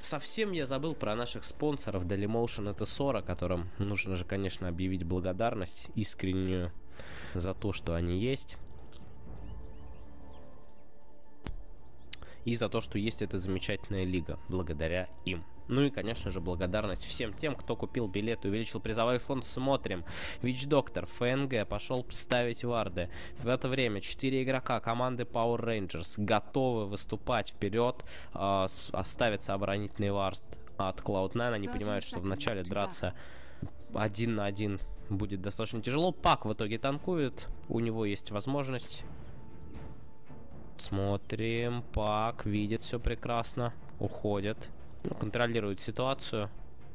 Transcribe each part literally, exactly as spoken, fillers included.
совсем я забыл про наших спонсоров Dailymotion и Tesora, которым нужно же, конечно, объявить благодарность искреннюю за то, что они есть. И за то, что есть эта замечательная лига, благодаря им. Ну и, конечно же, благодарность всем тем, кто купил билет и увеличил призовой фонд. Смотрим. Вич-доктор, ФНГ пошел ставить варды. В это время четыре игрока команды Power Rangers готовы выступать вперед. Э, оставится оборонительный вард от клауд найн. Они понимают, что вначале драться один на один будет достаточно тяжело. Пак в итоге танкует. У него есть возможность. Смотрим. Пак видит все прекрасно. Уходит. Ну, контролирует ситуацию.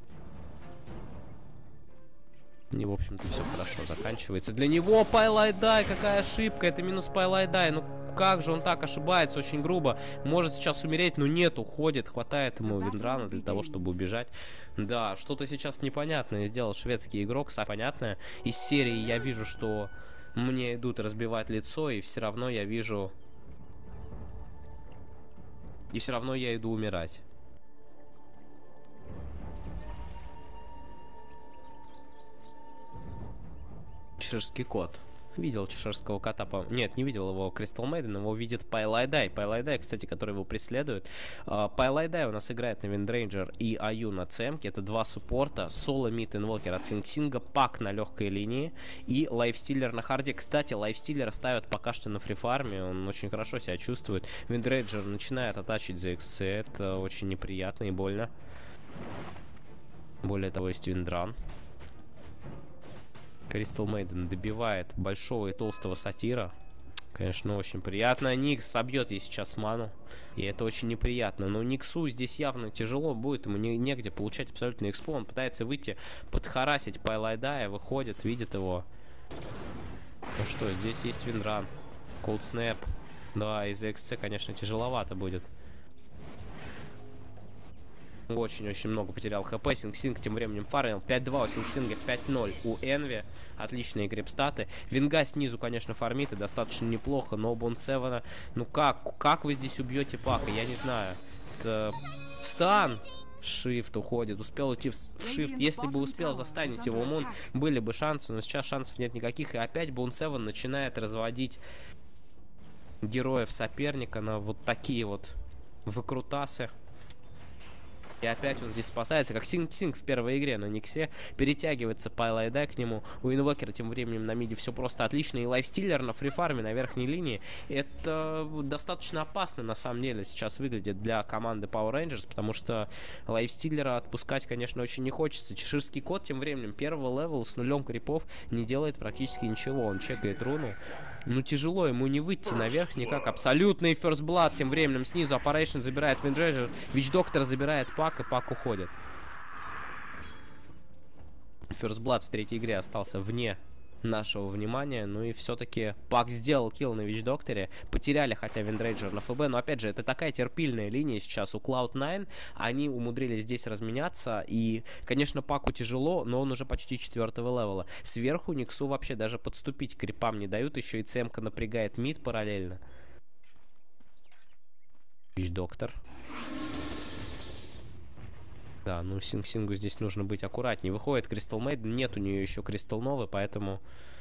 И, в общем-то, все хорошо заканчивается. Для него Пайлайдай, какая ошибка. Это минус Пайлайдай. Ну, как же он так ошибается, очень грубо. Может сейчас умереть, но нет, уходит. Хватает ему виндрана для того, чтобы убежать. Да, что-то сейчас непонятное сделал шведский игрок. Понятное. Из серии я вижу, что мне идут разбивать лицо, и все равно я вижу... И все равно я иду умирать. Чеширский кот. Видел чеширского кота, по... Нет, не видел его Crystal Maiden, его видит Пайлайдай. Пайлайдай, кстати, который его преследует. Пайлайдай uh, у нас играет на Виндрейнджер и Аю на Цемке. Это два суппорта. Соло, Мид, Инвокер от Синг-Синга. Пак на легкой линии. И Лайфстиллер на харде. Кстати, Лайфстиллера ставят пока что на фрифарме. Он очень хорошо себя чувствует. Виндрейнджер начинает атачить за икс си. Это очень неприятно и больно. Более того, есть Виндран. Crystal Maiden добивает большого и толстого сатира. Конечно, очень приятно. Никс собьет ей сейчас ману. И это очень неприятно. Но Никсу здесь явно тяжело будет. Ему не, негде получать абсолютно экспо. Он пытается выйти, подхарасить Пайлайдая. Выходит, видит его. Ну что, здесь есть Виндран. Cold Snap. Да, из-за икс си, конечно, тяжеловато будет. Очень-очень много потерял хп. Синг-Синг тем временем фармил. пять два у Синг-Синга, пять ноль у Энви. Отличные грипстаты. Винга снизу, конечно, фармит и достаточно неплохо. Но у Бонсевена... Ну как? Как вы здесь убьете Пака? Я не знаю. Это... Стан! Шифт уходит. Успел уйти в шифт. Если бы успел застанить его Мун, были бы шансы. Но сейчас шансов нет никаких. И опять Бонсевен начинает разводить героев соперника на вот такие вот выкрутасы. И опять он здесь спасается, как Синг-Синг в первой игре на Никсе. Перетягивается Пайлайдай к нему. У Инвокера тем временем на миде все просто отлично. И Лайфстиллер на фрифарме на верхней линии. Это достаточно опасно на самом деле сейчас выглядит для команды Power Rangers. Потому что Лайфстиллера отпускать, конечно, очень не хочется. Чеширский кот тем временем первого левела с нулем крипов не делает практически ничего. Он чекает руну. Ну тяжело ему не выйти наверх никак. Абсолютный First Blood тем временем снизу. Operation забирает Виндрейнджер. Вич-доктор забирает Пак, и Пак уходит. First Blood в третьей игре остался вне нашего внимания. Ну и все-таки Пак сделал килл на Вич-докторе. Потеряли хотя Виндрейнджер на ФБ. Но опять же, это такая терпильная линия сейчас у клауд найн. Они умудрились здесь разменяться. И, конечно, Паку тяжело, но он уже почти четвертого левела. Сверху Никсу вообще даже подступить к крипам не дают. Еще и Цемка напрягает мид параллельно. Вич-доктор. Да, ну Синг-Сингу здесь нужно быть аккуратнее. Выходит Crystal Maiden, нет у нее еще Crystal Nova, поэтому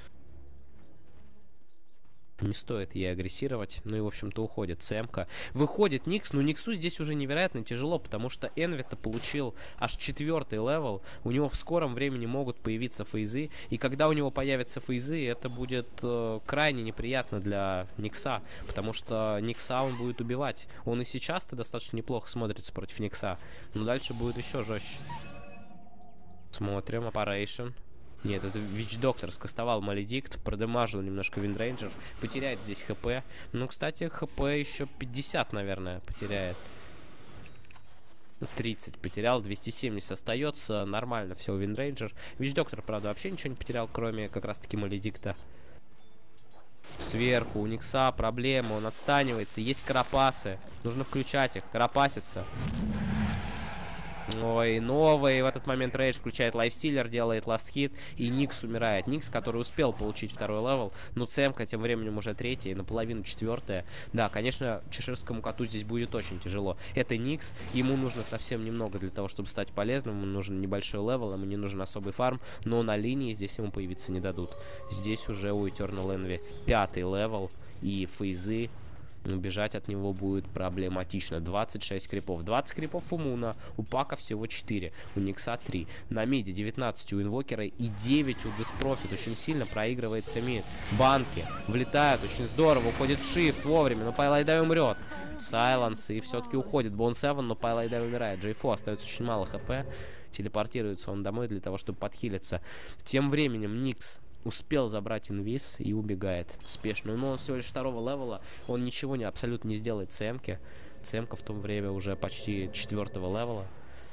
не стоит ей агрессировать. Ну и, в общем-то, уходит Цемка. Выходит Никс, но Никсу здесь уже невероятно тяжело, потому что Энви-то получил аж четвертый левел. У него в скором времени могут появиться фейзы. И когда у него появятся фейзы, это будет э, крайне неприятно для Никса. Потому что Никса он будет убивать. Он и сейчас-то достаточно неплохо смотрится против Никса. Но дальше будет еще жестче. Смотрим. Operation. Нет, это Вич-доктор скастовал Маледикт, продемажил немножко Виндрейнджер, потеряет здесь хп. Ну, кстати, хп еще пятьдесят, наверное, потеряет. тридцать потерял, двести семьдесят остается, нормально все у Виндрейнджер. Вич-доктор, правда, вообще ничего не потерял, кроме как раз-таки Маледикта. Сверху у Никса проблема, он отстанивается, есть карапасы, нужно включать их, карапаситься. Ой, новый. В этот момент Рейдж включает лайфстиллер, делает ласт хит, и Никс умирает. Никс, который успел получить второй левел, но Цемка тем временем уже третий, наполовину четвертая. Да, конечно, чеширскому коту здесь будет очень тяжело. Это Никс, ему нужно совсем немного для того, чтобы стать полезным, ему нужен небольшой левел, ему не нужен особый фарм, но на линии здесь ему появиться не дадут. Здесь уже у Eternal Envy пятый левел, и фейзы. Убежать от него будет проблематично. двадцать шесть крипов. двадцать крипов у Муна. У Пака всего четыре. У Никса три. На миде девятнадцать у Инвокера и девять у Деспрофит. Очень сильно проигрывается мид. Банки влетают. Очень здорово. Уходит в шифт вовремя. Но Пайлайдай умрет. Сайленс и все-таки уходит. Бон Севен, но Пайлайдай умирает. Джейфо остается очень мало хп. Телепортируется он домой для того, чтобы подхилиться. Тем временем Никс успел забрать инвиз и убегает спешно. Но он всего лишь второго левела. Он ничего не абсолютно не сделает Цемке. Цемка в то время уже почти четвертого левела.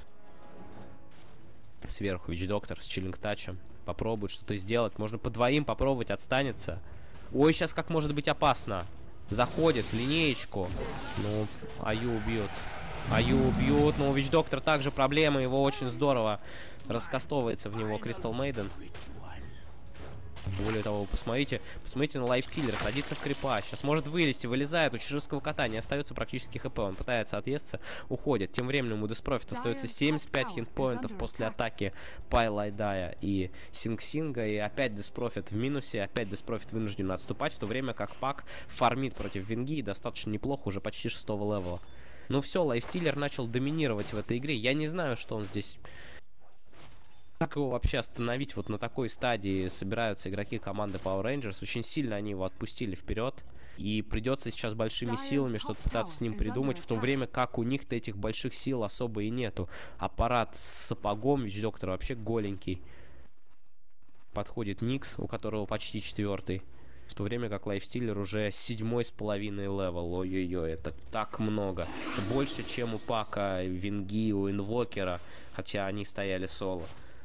Сверху Вич-доктор с чиллинг-тачем попробует что-то сделать. Можно по двоим попробовать, отстанется. Ой, сейчас как может быть опасно. Заходит в линеечку. Ну, Аю убьют. Аю убьют. Но у Вич-доктора также проблемы. Его очень здорово раскастовывается в него Кристал Мейден. Более того, посмотрите, посмотрите на лайфстиллер, садится в крипа, сейчас может вылезти, вылезает, у чеширского кота не остается практически хп, он пытается отъесться, уходит. Тем временем у Деспрофит остается семьдесят пять хитпоинтов после атаки Пайлайдая и Синг-Синга, и опять Деспрофит в минусе, опять Деспрофит вынужден отступать, в то время как Пак фармит против Винги достаточно неплохо, уже почти шестого левела. Ну все, лайфстиллер начал доминировать в этой игре, я не знаю, что он здесь... Как его вообще остановить? Вот на такой стадии собираются игроки команды Power Rangers. Очень сильно они его отпустили вперед. И придется сейчас большими силами что-то пытаться с ним придумать, в то время как у них-то этих больших сил особо и нету. Аппарат с сапогом, Вич-доктор вообще голенький. Подходит Никс, у которого почти четвертый. В то время как лайфстиллер уже седьмой с половиной левел. Ой-ой-ой, это так много. Это больше, чем у Пака, Винги, у Инвокера. Хотя они стояли соло.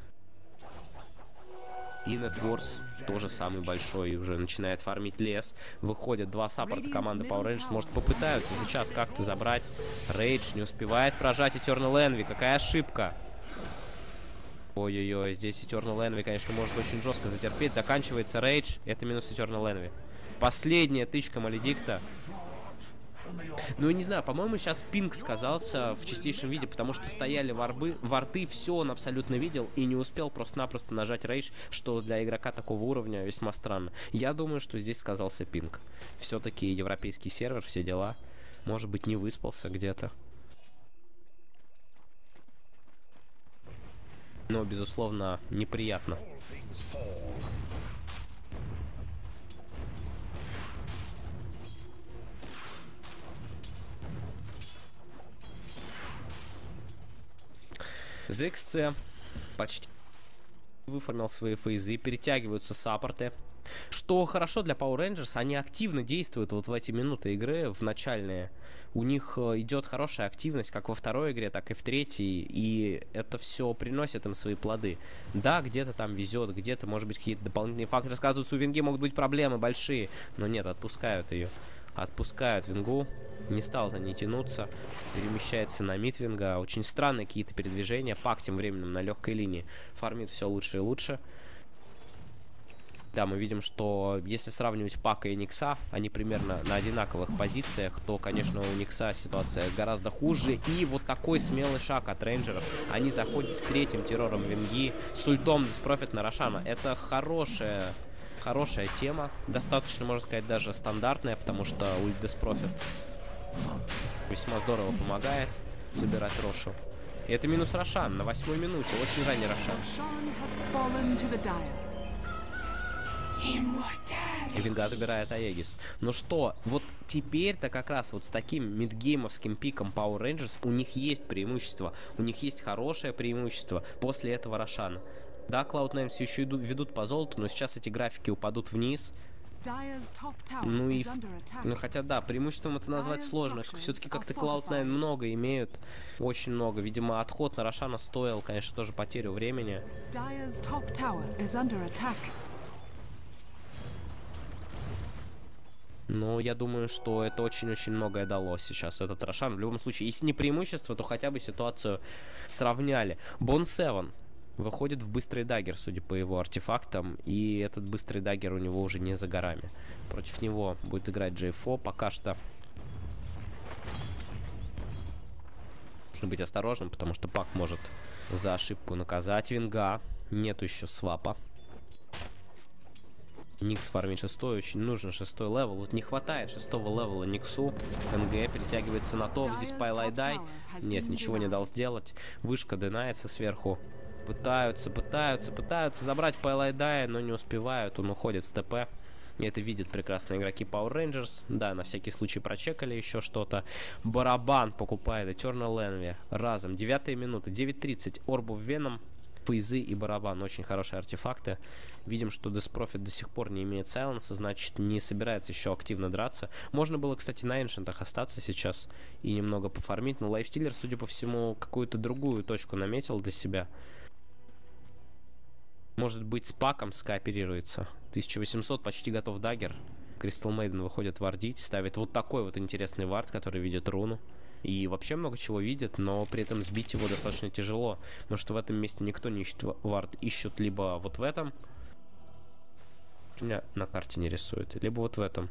И Нетворс тоже самый большой, и уже начинает фармить лес. Выходят два саппорта команды Power Rangers. Может, попытаются сейчас как-то забрать. Рейдж не успевает прожать Eternal Envy. Какая ошибка. Ой-ой-ой, здесь Eternal Envy, конечно, может очень жестко затерпеть. Заканчивается Рейдж. Это минус Eternal Envy. Последняя тычка Маледикта. Ну, я не знаю, по-моему, сейчас пинг сказался в чистейшем виде, потому что стояли ворбы, ворты, все он абсолютно видел и не успел просто-напросто нажать рейдж, что для игрока такого уровня весьма странно. Я думаю, что здесь сказался пинг. Все-таки европейский сервер, все дела. Может быть, не выспался где-то. Но, безусловно, неприятно. зэ икс си почти выформил свои фейзы, перетягиваются саппорты. Что хорошо для Power Rangers, они активно действуют вот в эти минуты игры, в начальные. У них идет хорошая активность как во второй игре, так и в третьей, и это все приносит им свои плоды. Да, где-то там везет, где-то, может быть, какие-то дополнительные факторы сказываются, у Винги могут быть проблемы большие, но нет, отпускают ее. Отпускают Вингу, не стал за ней тянуться, перемещается на мид Винга. Очень странные какие-то передвижения. Пак тем временем на легкой линии фармит все лучше и лучше. Да, мы видим, что если сравнивать Пака и Никса, они примерно на одинаковых позициях, то, конечно, у Никса ситуация гораздо хуже. И вот такой смелый шаг от рейнджеров. Они заходят с третьим террором Винги, с ультом Деспрофит на Рошана. Это хорошая... Хорошая тема, достаточно, можно сказать, даже стандартная, потому что ульт Деспрофит весьма здорово помогает собирать Рошу. И это минус Рошан на восьмой минуте, очень ранний Рошан. И Винга забирает Аегис. Ну что, вот теперь-то как раз вот с таким мидгеймовским пиком Power Rangers у них есть преимущество, у них есть хорошее преимущество после этого Рошана. Да, клауд найн все еще идут, ведут по золоту, но сейчас эти графики упадут вниз. Ну и... Ну хотя да, преимуществом это назвать сложно. Все-таки как-то клауд найн много имеют. Очень много. Видимо, отход на Рошана стоил, конечно, тоже потерю времени. Но я думаю, что это очень-очень многое дало сейчас, этот Рошан. В любом случае, если не преимущество, то хотя бы ситуацию сравняли. Бон Севен выходит в быстрый даггер, судя по его артефактам. И этот быстрый даггер у него уже не за горами. Против него будет играть джей эф о. Пока что нужно быть осторожным, потому что Пак может за ошибку наказать Винга. Нету еще свапа. Никс фармит шестой, очень нужен шестой левел. Вот не хватает шестого левела Никсу. ФНГ перетягивается на топ. Здесь Пайлайдай. Нет, ничего не дал сделать. Вышка динается сверху. Пытаются, пытаются, пытаются забрать Пайлайдая, но не успевают. Он уходит с ТП. И это видят прекрасные игроки Power Rangers. Да, на всякий случай прочекали еще что-то. Барабан покупает Eternal Envy разом. Девятая минута, девять тридцать. Орбов Веном, фейзы и барабан. Очень хорошие артефакты. Видим, что Деспрофит до сих пор не имеет сайленса, значит, не собирается еще активно драться. Можно было, кстати, на эншентах остаться сейчас и немного пофармить, но Лайфстиллер, судя по всему, какую-то другую точку наметил для себя. Может быть, с Паком скооперируется. тысяча восемьсот, почти готов даггер. Кристал Мейден выходит вардить, ставит вот такой вот интересный вард, который видит руну. И вообще много чего видит, но при этом сбить его достаточно тяжело. Потому что в этом месте никто не ищет вард. Ищут либо вот в этом. У меня на карте не рисует. Либо вот в этом.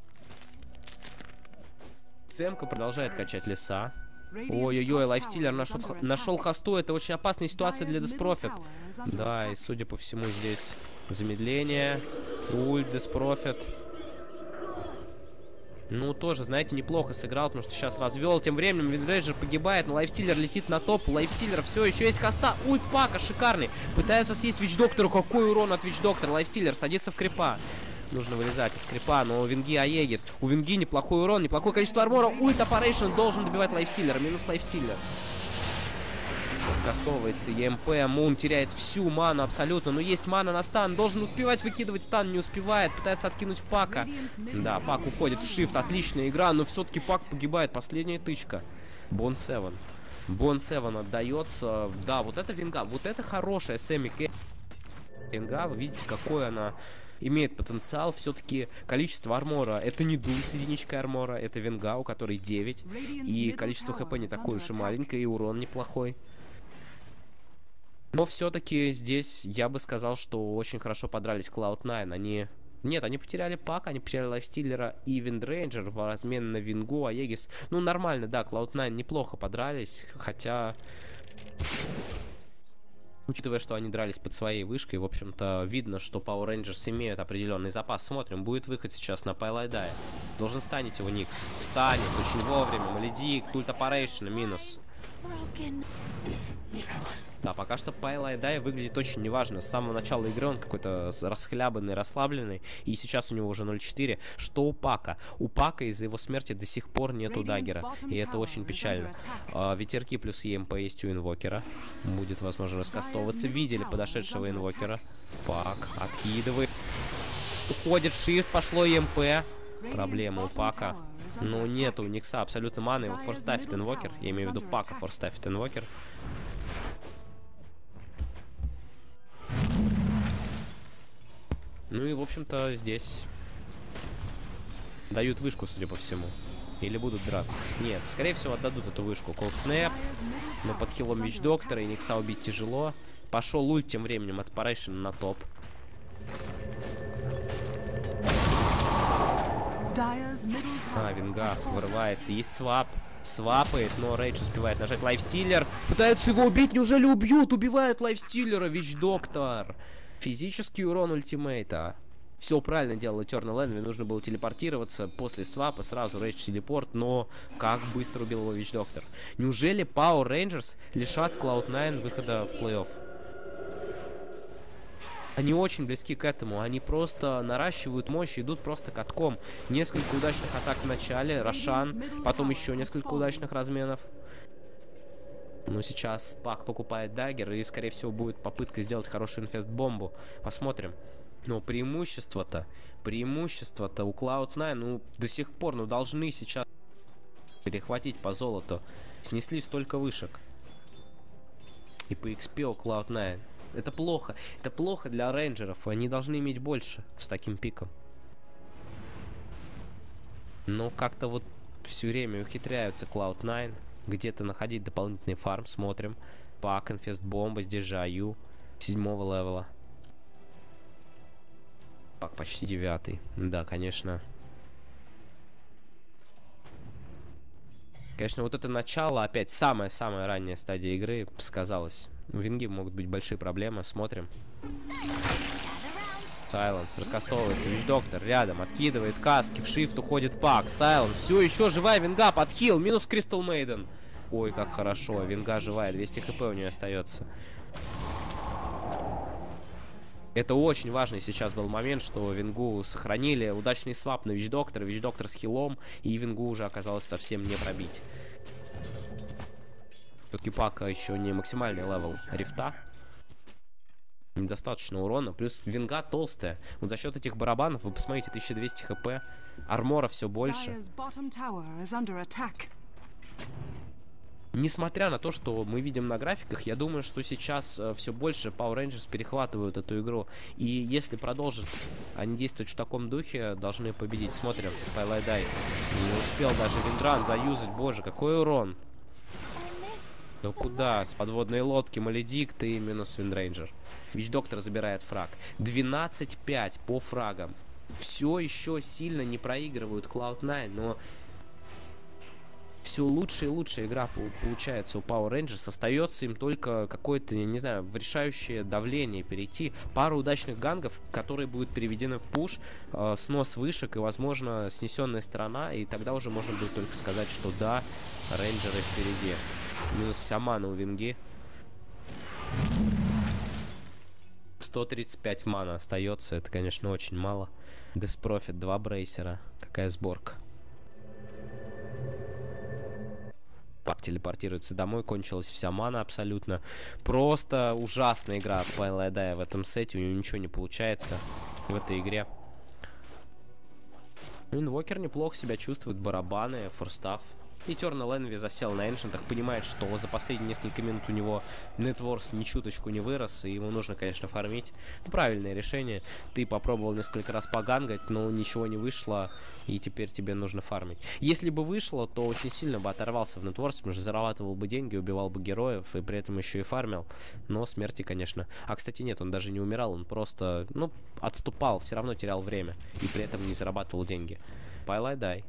Сэмка продолжает качать леса. Ой-ой-ой, Лайфстиллер нашел, нашел хосту. Это очень опасная ситуация для Деспрофит. Да, и судя по всему здесь замедление. Ульт, Деспрофит. Ну, тоже, знаете, неплохо сыграл, потому что сейчас развел. Тем временем Винрейджер погибает, но Лайфстиллер летит на топ. У Лайфстиллера все, еще есть хоста. Ульт Пака шикарный. Пытаются съесть Вич-Доктору. Какой урон от Вич-Доктора. Лайфстиллер садится в крипа. Нужно вылезать из крипа, но у Винги Аегис. У Винги неплохой урон, неплохое количество армора. Ульт Аппарейшн должен добивать Лайфстиллера. Минус Лайфстиллер. Раскастовывается ЕМП. Мун теряет всю ману абсолютно. Но есть мана на стан. Должен успевать выкидывать стан. Не успевает. Пытается откинуть в Пака. Да, Пак уходит в шифт. Отличная игра. Но все-таки Пак погибает. Последняя тычка. Бон Севен. Бон Севен отдается. Да, вот это Винга. Вот это хорошая Сэмми Кэ. Винга. Вы видите, какой она имеет потенциал. Все-таки количество армора. Это не Дул с единичкой армора. Это Винга, у которой девять. И количество хп не такое уж и маленькое. И урон неплохой. Но все-таки здесь я бы сказал, что очень хорошо подрались клауд найн. Они... Нет, они потеряли Пак, они потеряли Лайфстиллера и Виндрейнджер в размен на Вингу, Аегис. Ну, нормально, да, клауд найн неплохо подрались, хотя... Учитывая, что они дрались под своей вышкой, в общем-то, видно, что Power Rangers имеют определенный запас. Смотрим, будет выход сейчас на Пайлайдая. Должен станет его Никс. Станет очень вовремя. Маледик, Ульт Аппарейшн, минус. Да, пока что Пайлайдай выглядит очень неважно. С самого начала игры он какой-то расхлябанный, расслабленный. И сейчас у него уже ноль четыре. Что у Пака? У Пака из-за его смерти до сих пор нету даггера. И это очень печально. А, ветерки плюс ЕМП есть у инвокера. Будет, возможно, раскастовываться. Видели подошедшего инвокера. Пак откидывает. Уходит шифт, пошло ЕМП. Проблема у Пака. Ну, нету у Никса абсолютно маны. Его форстафит инвокер. Я имею в виду Пака форстафит инвокер. Ну и, в общем-то, здесь дают вышку, судя по всему. Или будут драться. Нет, скорее всего, отдадут эту вышку. Cold Snap. Но под хилом Вич-Доктора и Никса убить тяжело. Пошел ульт тем временем от Аппарейшн на топ. А, Винга вырывается. Есть свап. Свапает, но Рейдж успевает нажать. Лайфстиллер. Пытаются его убить. Неужели убьют? Убивают Лайфстиллера. Вич-Доктор. Физический урон ультимейта. Все правильно делал Eternal Envy. Нужно было телепортироваться после свапа. Сразу Рейдж телепорт. Но как быстро убил его Вич-Доктор. Неужели Power Rangers лишат клауд найн выхода в плей-офф? Они очень близки к этому. Они просто наращивают мощь и идут просто катком. Несколько удачных атак в начале. Рошан. Потом еще несколько удачных разменов. Ну, сейчас Пак покупает даггер. И, скорее всего, будет попытка сделать хорошую инфест-бомбу. Посмотрим. Но преимущество-то... Преимущество-то у клауд найн, ну, до сих пор, ну, должны сейчас перехватить по золоту. Снесли столько вышек. И по икс пи у клауд найн. Это плохо. Это плохо для рейнджеров. Они должны иметь больше с таким пиком. Но как-то вот все время ухитряются клауд найн где-то находить дополнительный фарм. Смотрим. Пак, инфест бомба, здесь же Аю седьмого левела. Пак почти девятый. Да, конечно. Конечно, вот это начало, опять самая-самая ранняя стадия игры, сказалось. У Винги могут быть большие проблемы. Смотрим. Сайленс раскастовывается. Вич-доктор рядом. Откидывает каски. В шифт уходит Пак. Сайленс. Все еще живая Винга. Подхил. Минус Кристал Мейден. Ой, как хорошо. Винга живая. двести хп у нее остается. Это очень важный сейчас был момент, что Вингу сохранили. Удачный свап на Вич-доктора. Вич-доктор с хилом. И Вингу уже оказалось совсем не пробить. Все-таки Пака еще не максимальный левел рифта. Недостаточно урона. Плюс Винга толстая. Вот за счет этих барабанов, вы посмотрите, тысяча двести хп. Армора все больше. Несмотря на то, что мы видим на графиках, я думаю, что сейчас э, все больше Power Rangers перехватывают эту игру. И если продолжат они действовать в таком духе, должны победить. Смотрим, Пайлайдай. Не успел даже Виндран заюзать. Боже, какой урон. Ну куда? С подводной лодки Маледикт и минус Виндрейнджер. Вич-доктор забирает фраг. двенадцать пять по фрагам. Все еще сильно не проигрывают клауд найн, но все лучше и лучше игра получается у Power Rangers. Остается им только какое-то, не знаю, решающее давление перейти. Пару удачных гангов, которые будут переведены в пуш, э, снос вышек и, возможно, снесенная сторона. И тогда уже можно будет только сказать, что да, рейнджеры впереди. Минус вся мана у Винги. сто тридцать пять мана остается. Это, конечно, очень мало. Деспрофит, два брейсера. Какая сборка. Пак телепортируется домой, кончилась вся мана абсолютно. Просто ужасная игра от Пайлайдая в этом сете. У него ничего не получается в этой игре. Инвокер неплохо себя чувствует. Барабаны, форстав. И Eternal Envy засел на эншентах, понимает, что за последние несколько минут у него нетворс ни чуточку не вырос, и ему нужно, конечно, фармить. Ну, правильное решение. Ты попробовал несколько раз погангать, но ничего не вышло, и теперь тебе нужно фармить. Если бы вышло, то очень сильно бы оторвался в нетворсе, потому что зарабатывал бы деньги, убивал бы героев, и при этом еще и фармил. Но смерти, конечно... А, кстати, нет, он даже не умирал, он просто, ну, отступал, все равно терял время, и при этом не зарабатывал деньги. Пайлайдай.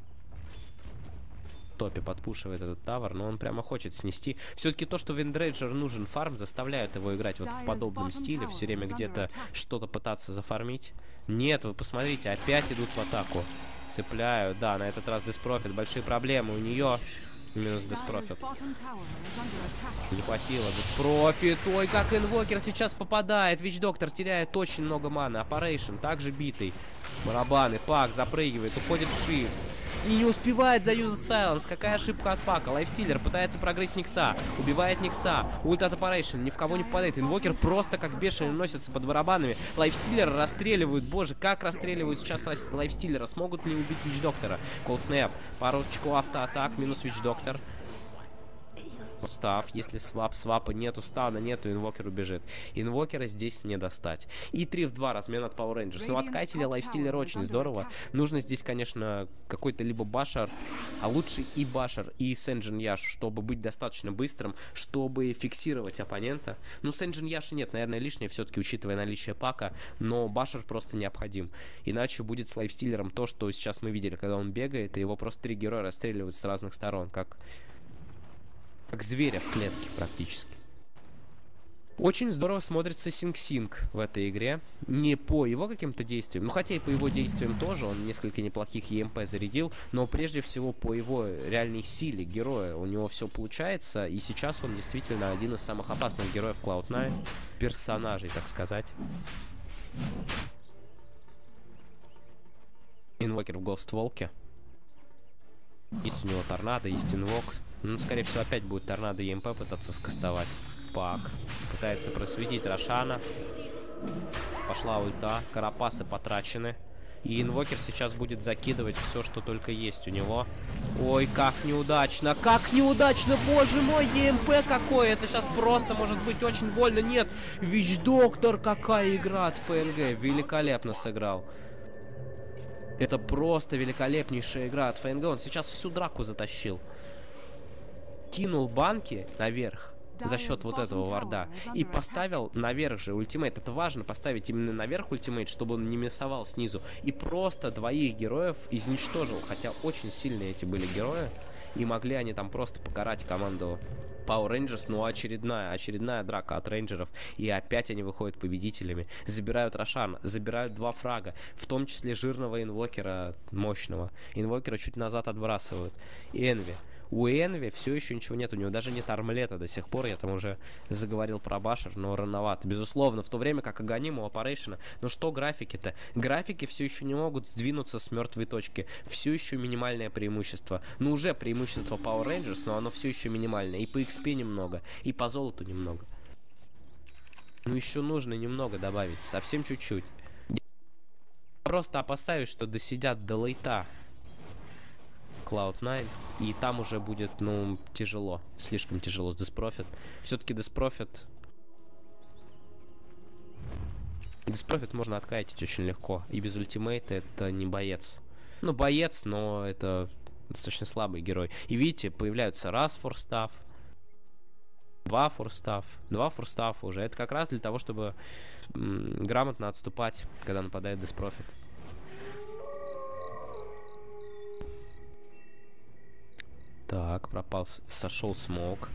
Топе подпушивает этот тавер, но он прямо хочет снести. Все-таки то, что Виндрейджер нужен фарм, заставляет его играть вот в подобном стиле, все время где-то что-то пытаться зафармить. Нет, вы посмотрите, опять идут в атаку. Цепляют, да, на этот раз Деспрофит, большие проблемы у нее. Минус Деспрофит. Не хватило Деспрофит. Ой, как инвокер сейчас попадает. Вич-доктор теряет очень много маны. Аппарейшн также битый. Барабаны, Пак запрыгивает, уходит в шифт. И не успевает заюзать Сайленс. Какая ошибка от Пака. Лайфстиллер пытается прогрызть Никса. Убивает Никса. Ульт от Аппарейшн. Ни в кого не попадает. Инвокер просто как бешеный носится под барабанами. Лайфстиллера расстреливают. Боже, как расстреливают сейчас Лайфстиллера. Смогут ли убить Вич-доктора? Колдснэп. Парочку автоатак. Минус Вич-доктор. Став, если свап, свапа нету, стана нету, инвокер убежит. Инвокера здесь не достать. И три в два размен от Power Rangers. Ну, откатили лайфстиллер очень здорово. Нужно здесь, конечно, какой-то либо башар, а лучше и башар, и Сенджин Яш, чтобы быть достаточно быстрым, чтобы фиксировать оппонента. Ну, Сенджин Яши нет, наверное, лишнее, все-таки, учитывая наличие Пака, но башар просто необходим. Иначе будет с лайфстиллером то, что сейчас мы видели, когда он бегает, и его просто три героя расстреливают с разных сторон, как... Как зверя в клетке практически. Очень здорово смотрится Синг-Синг в этой игре. Не по его каким-то действиям, ну хотя и по его действиям тоже. Он несколько неплохих и эм пэ зарядил. Но прежде всего по его реальной силе героя. У него все получается. И сейчас он действительно один из самых опасных героев клауд найн. Персонажей, так сказать. Инвокер в Гостволке. Есть у него торнадо, есть инвок. Ну, скорее всего, опять будет торнадо и эм пэ пытаться скастовать. Пак пытается просветить Рошана. Пошла ульта. Карапасы потрачены. И инвокер сейчас будет закидывать все, что только есть у него. Ой, как неудачно. Как неудачно, боже мой, и эм пэ какой. Это сейчас просто может быть очень больно. Нет, Вич-доктор, какая игра от эф эн гэ. Великолепно сыграл. Это просто великолепнейшая игра от ФНГ. Он сейчас всю драку затащил. Кинул банки наверх за счет вот этого варда и поставил наверх же ультимейт. Это важно, поставить именно наверх ультимейт, чтобы он не миссовал снизу. И просто двоих героев изничтожил. Хотя очень сильные эти были герои. И могли они там просто покарать команду Power Rangers. Ну, очередная, очередная драка от рейнджеров. И опять они выходят победителями. Забирают Рошана, забирают два фрага. В том числе жирного инвокера мощного. Инвокера чуть назад отбрасывают. Энви. У Энви все еще ничего нет, у него даже нет армлета до сих пор, я там уже заговорил про Башер, но рановато. Безусловно, в то время как Аганим у Опарейшена, ну что графики-то? Графики все еще не могут сдвинуться с мертвой точки, все еще минимальное преимущество. Ну уже преимущество Power Rangers, но оно все еще минимальное, и по икс пи немного, и по золоту немного. Ну еще нужно немного добавить, совсем чуть-чуть. Просто опасаюсь, что досидят до лейта клауд найн, и там уже будет, ну, тяжело. Слишком тяжело с Деспрофит. Все-таки Деспрофит... Деспрофит можно откатить очень легко. И без ультимейта это не боец. Ну, боец, но это достаточно слабый герой. И видите, появляются раз форстав, два форстав, два форстафа уже. Это как раз для того, чтобы м, грамотно отступать, когда нападает Деспрофит. Так, пропал, сошел смог.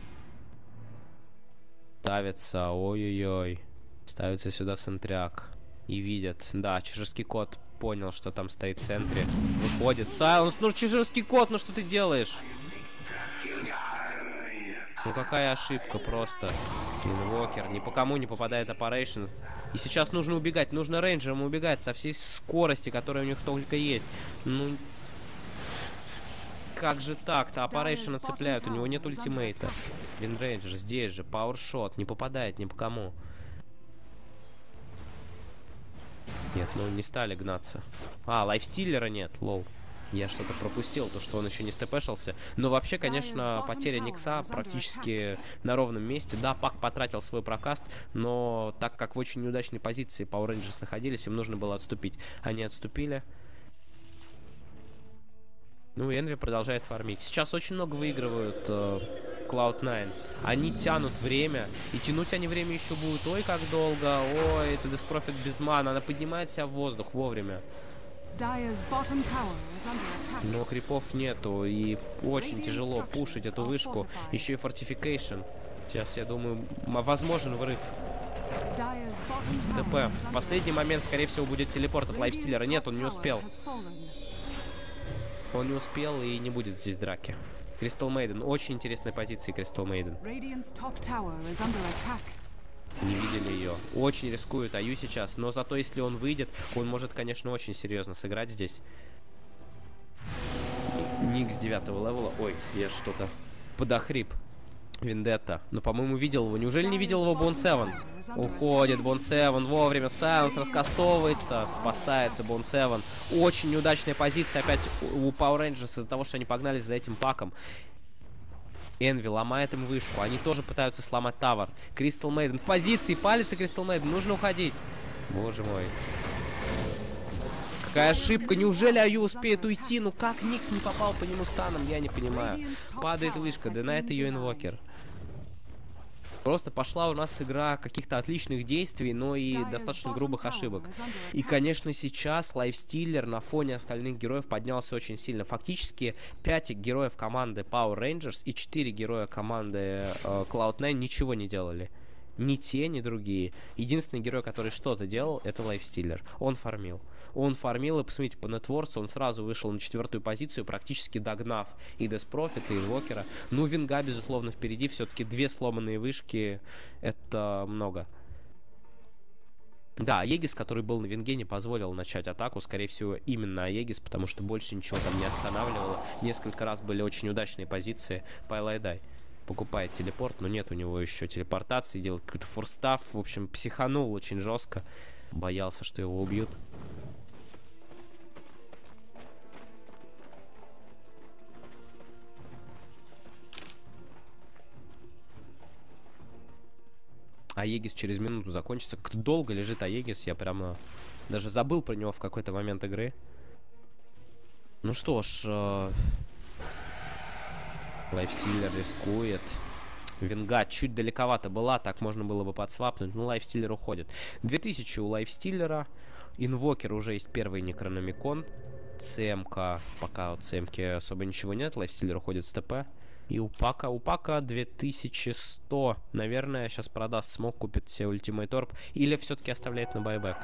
Ставится, ой-ой-ой. Ставится сюда сентряк. И видят. Да, чеширский кот понял, что там стоит в центре. Выходит. Сайленс, ну чеширский кот, ну что ты делаешь? Ну какая ошибка просто. Инвокер ни по кому не попадает Operation. И сейчас нужно убегать. Нужно рейнджерам убегать со всей скорости, которая у них только есть. Ну... Как же так-то? Operation цепляют, у него нет ультимейта. Винрейнджер здесь же, пауэршот, не попадает ни по кому. Нет, ну не стали гнаться. А, лайфстиллера нет, лол. Я что-то пропустил, то что он еще не степешился. Но вообще, конечно, потеря Никса практически на ровном месте. Да, Пак потратил свой прокаст, но так как в очень неудачной позиции Power Rangers находились, им нужно было отступить. Они отступили. Ну, и Энви продолжает фармить. Сейчас очень много выигрывают э, клауд найн. Они тянут время. И тянуть они время еще будут. Ой, как долго. Ой, это Деспрофит без мана. Она поднимает себя в воздух вовремя. Но крипов нету. И очень тяжело пушить эту вышку. Еще и фортификейшн. Сейчас, я думаю, возможен врыв. ТП. В последний момент, скорее всего, будет телепорт от лайфстиллера. Нет, он не успел. Он не успел и не будет здесь драки. Кристал Мейден. Очень интересная позиция Кристал Мейден. Не видели ее. Очень рискует Аю сейчас. Но зато если он выйдет, он может, конечно, очень серьезно сыграть здесь. Ник с девятого левела. Ой, я что-то подохрип. Вендетта. Но, по-моему, видел его. Неужели не видел его Бон Севен? Уходит Бон Севен вовремя. Сайленс раскастовывается. Спасается Бон Севен. Очень неудачная позиция опять у Power Rangers из-за того, что они погнались за этим паком. Энви ломает им вышку. Они тоже пытаются сломать тавер. Кристал Мейден в позиции. Палится Кристал Мейден. Нужно уходить. Боже мой. Какая ошибка. Неужели Аю успеет уйти? Ну как Никс не попал по нему станом? Я не понимаю. Падает вышка. Динает ее инвокер. Просто пошла у нас игра каких-то отличных действий, но и достаточно грубых ошибок. И, конечно, сейчас лайфстиллер на фоне остальных героев поднялся очень сильно. Фактически пять героев команды Power Rangers и четыре героя команды э, клауд найн ничего не делали. Ни те, ни другие. Единственный герой, который что-то делал, это лайфстиллер. Он фармил. Он фармил, и посмотрите, по нетворсу он сразу вышел на четвертую позицию, практически догнав и Деспрофита, и Инвокера. Ну, Винга, безусловно, впереди. Все-таки две сломанные вышки — это много. Да, Аегис, который был на Винге, не позволил начать атаку. Скорее всего, именно Аегис, потому что больше ничего там не останавливало. Несколько раз были очень удачные позиции. Пайлайдай покупает телепорт, но нет у него еще телепортации. Делает какой-то форстав. В общем, психанул очень жестко. Боялся, что его убьют. Аегис через минуту закончится. Как-то долго лежит Аегис. Я прямо даже забыл про него в какой-то момент игры. Ну что ж, э... Лайфстиллер рискует. Винга чуть далековато была, так можно было бы подсвапнуть, но Лайфстиллер уходит. две тысячи у Лайфстиллера. Инвокер уже есть первый Некрономикон. ЦМК, пока у ЦМК особо ничего нет, Лайфстиллер уходит с ТП. И у Пака, у Пака две тысячи сто. Наверное, сейчас продаст смог, купит себе ультимейт орб. Или все-таки оставляет на байбек.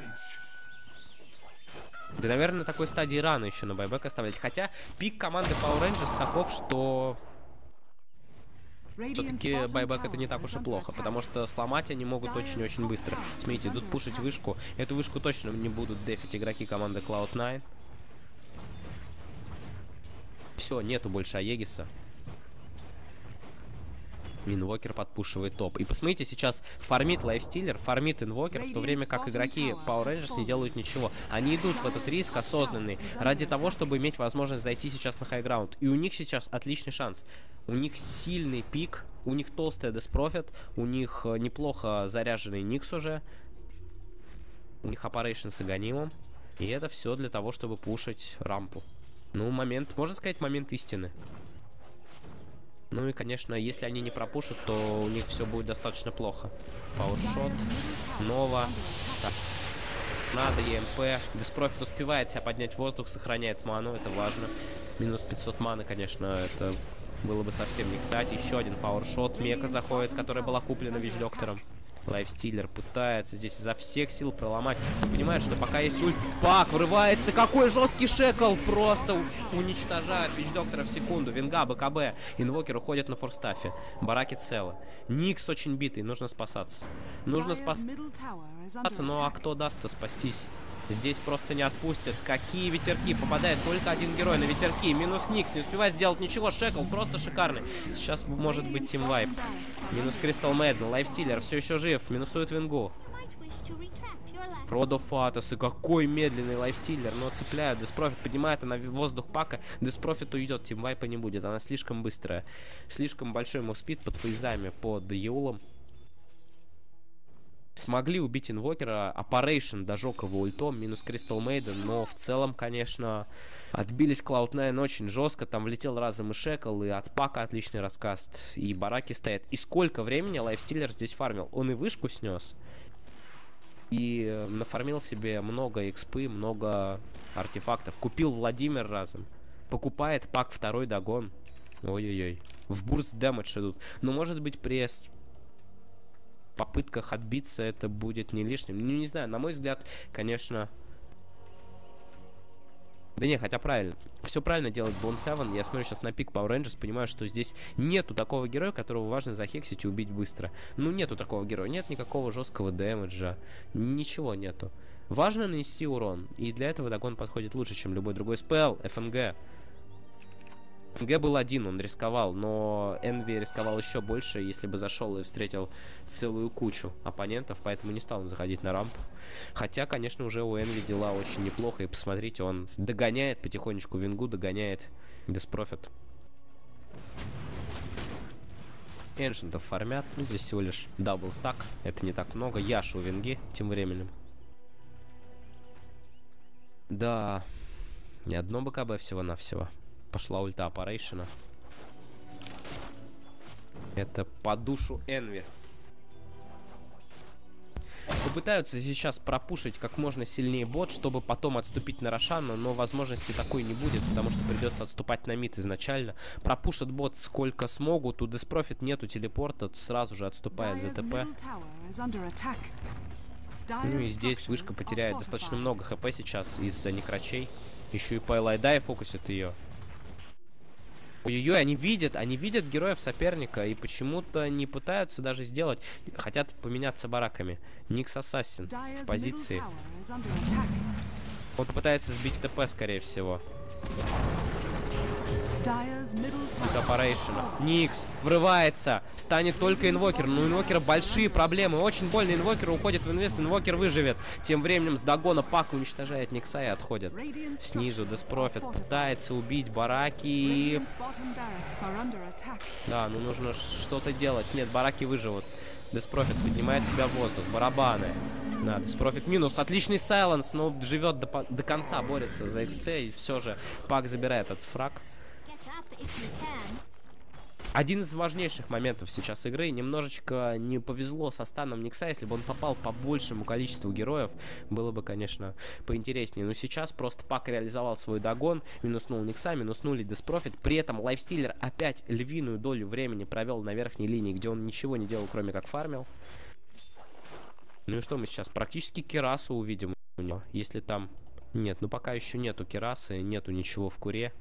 Да, наверное, на такой стадии рано еще на байбек оставлять. Хотя пик команды Power Rangers таков, что... Все-таки байбек это не так уж и плохо, потому что сломать они могут очень-очень быстро. Смотрите, идут пушить вышку. Эту вышку точно не будут дефить игроки команды клауд найн. Все, нету больше Аегиса. Инвокер подпушивает топ. И посмотрите, сейчас фармит Лайфстиллер, фармит Инвокер, в то время как игроки Power Rangers не делают ничего. Они идут в этот риск осознанный ради того, чтобы иметь возможность зайти сейчас на хайграунд. И у них сейчас отличный шанс. У них сильный пик, у них толстая деспрофит, у них неплохо заряженный Никс уже. У них Operation с Аганимом. И это все для того, чтобы пушить рампу. Ну, момент, можно сказать, момент истины. Ну и, конечно, если они не пропушат, то у них все будет достаточно плохо. Пауэршот, Нова. Так. Надо ЕМП. Деспрофит успевает себя поднять в воздух, сохраняет ману, это важно. Минус пятьсот маны, конечно, это было бы совсем не кстати. Еще один пауэршот. Мека заходит, которая была куплена Вич-доктором. Лайфстиллер пытается здесь изо всех сил проломать. Понимает, что пока есть ульт, Пак врывается. Какой жесткий шекл! Просто уничтожает Вич-доктора в секунду. Винга, БКБ. Инвокер уходит на форстафе. Бараки целы. Никс очень битый. Нужно спасаться. Нужно спасаться. Ну а кто даст-то спастись? Здесь просто не отпустят. Какие ветерки? Попадает только один герой на ветерки. Минус Никс. Не успевает сделать ничего. Шекл просто шикарный. Сейчас может быть тимвайп. Минус Кристал Мэдден. Лайфстиллер все еще жив. Минусует Вингу. Продофатос. И какой медленный Лайфстиллер. Но цепляют. Деспрофит поднимает она в воздух Пака. Деспрофит уйдет. Тимвайпа не будет. Она слишком быстрая. Слишком большой мувспид под фейзами, под Еулом. Смогли убить Инвокера. Operation дожег его ультом. Минус Кристал Мейден. Но в целом, конечно, отбились клауд найн очень жестко. Там влетел разом и Шекл. И от Пака отличный раскаст. И бараки стоят. И сколько времени Лайфстиллер здесь фармил? Он и вышку снес. И нафармил себе много экспы, много артефактов. Купил Владимир разом. Покупает Пак второй догон. Ой-ой-ой. В бурст дэмэдж идут. Но может быть при попытках отбиться это будет не лишним. Ну, не знаю, на мой взгляд, конечно... Да не, хотя правильно. Все правильно делает Бон севен. Я смотрю сейчас на пик Power Rangers, понимаю, что здесь нету такого героя, которого важно захексить и убить быстро. Ну, нету такого героя. Нет никакого жесткого дэмэджа. Ничего нету. Важно нанести урон. И для этого догон подходит лучше, чем любой другой спел. эф эн джи. эф эн джи был один, он рисковал, но Энви рисковал еще больше, если бы зашел и встретил целую кучу оппонентов, поэтому не стал он заходить на рампу. Хотя, конечно, уже у Энви дела очень неплохо, и посмотрите, он догоняет потихонечку Вингу, догоняет Деспрофит. Эншентов фармят, ну здесь всего лишь дабл стак, это не так много. Яша у Винги тем временем. Да, ни одно БКБ всего-навсего. Пошла ульта Operation. Это по душу Энви. Попытаются сейчас пропушить как можно сильнее бот, чтобы потом отступить на Рошана, но возможности такой не будет, потому что придется отступать на мид изначально. Пропушат бот сколько смогут, у Деспрофит нету телепорта, сразу же отступает за ТП. Ну и здесь вышка потеряет достаточно много хп сейчас из-за некрачей. Еще и Пайлайдай фокусит ее. Ой-ой-ой, они видят, они видят героев соперника и почему-то не пытаются даже сделать. Хотят поменяться бараками. Никс Ассасин в позиции. Он пытается сбить ТП, скорее всего. Operation. Никс врывается. Станет только инвокер. Но у инвокера большие проблемы. Очень больно инвокеру. Уходит в инвест. Инвокер выживет. Тем временем с догона Пак уничтожает Никса и отходит. Снизу Деспрофит пытается убить бараки. Да, ну нужно что-то делать. Нет, бараки выживут. Деспрофит поднимает себя в воздух. Барабаны. Да, Деспрофит минус. Отличный сайленс, но живет до, до конца, борется за икс си. И все же Пак забирает этот фраг. Один из важнейших моментов сейчас игры. Немножечко не повезло со станом Никса. Если бы он попал по большему количеству героев, было бы, конечно, поинтереснее. Но сейчас просто Пак реализовал свой догон. Минуснул Никса, минуснули Деспрофит. При этом Лайфстиллер опять львиную долю времени провел на верхней линии, где он ничего не делал, кроме как фармил. Ну и что мы сейчас? Практически Керасу увидим у него. Если там... Нет, ну пока еще нету Керасы, нету ничего в куре.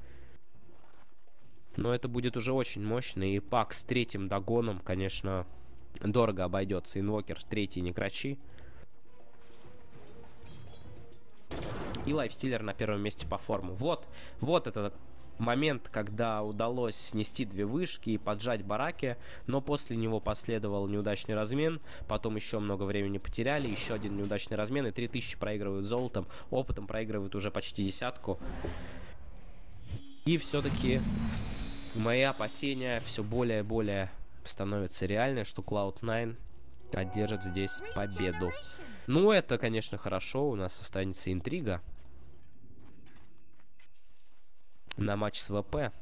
Но это будет уже очень мощно. И Пак с третьим догоном, конечно, дорого обойдется. Инвокер третий некрачи. И Лайфстиллер на первом месте по форму. Вот, вот этот момент, когда удалось снести две вышки и поджать бараки. Но после него последовал неудачный размен. Потом еще много времени потеряли. Еще один неудачный размен. И три тысячи проигрывают золотом. Опытом проигрывают уже почти десятку. И все-таки... Мои опасения все более и более становятся реальны, что клауд найн одержит здесь победу. Ну, это, конечно, хорошо. У нас останется интрига на матч с ВП.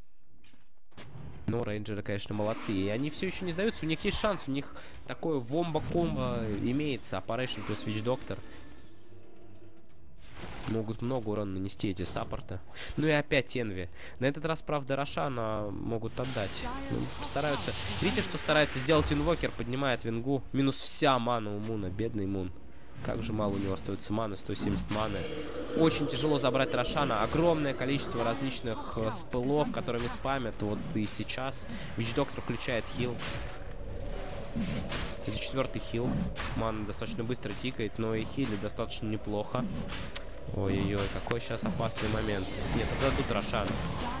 Но рейнджеры, конечно, молодцы. И они все еще не сдаются. У них есть шанс. У них такое вомба-комбо имеется. Operation плюс Witch Doctor. Могут много урона нанести эти саппорты. Ну и опять Энви. На этот раз, правда, Рошана могут отдать. Ну, стараются. Видите, что старается сделать инвокер? Поднимает вингу. Минус вся мана у Муна. Бедный Мун. Как же мало у него остается маны. сто семьдесят маны. Очень тяжело забрать Рошана. Огромное количество различных э, спылов, которыми спамят. Вот и сейчас. Witch Doctor включает хил. Это четвертый хил. Мана достаточно быстро тикает, но и хилит достаточно неплохо. Ой-ой-ой, какой сейчас опасный момент. Нет, отдадут Рошану.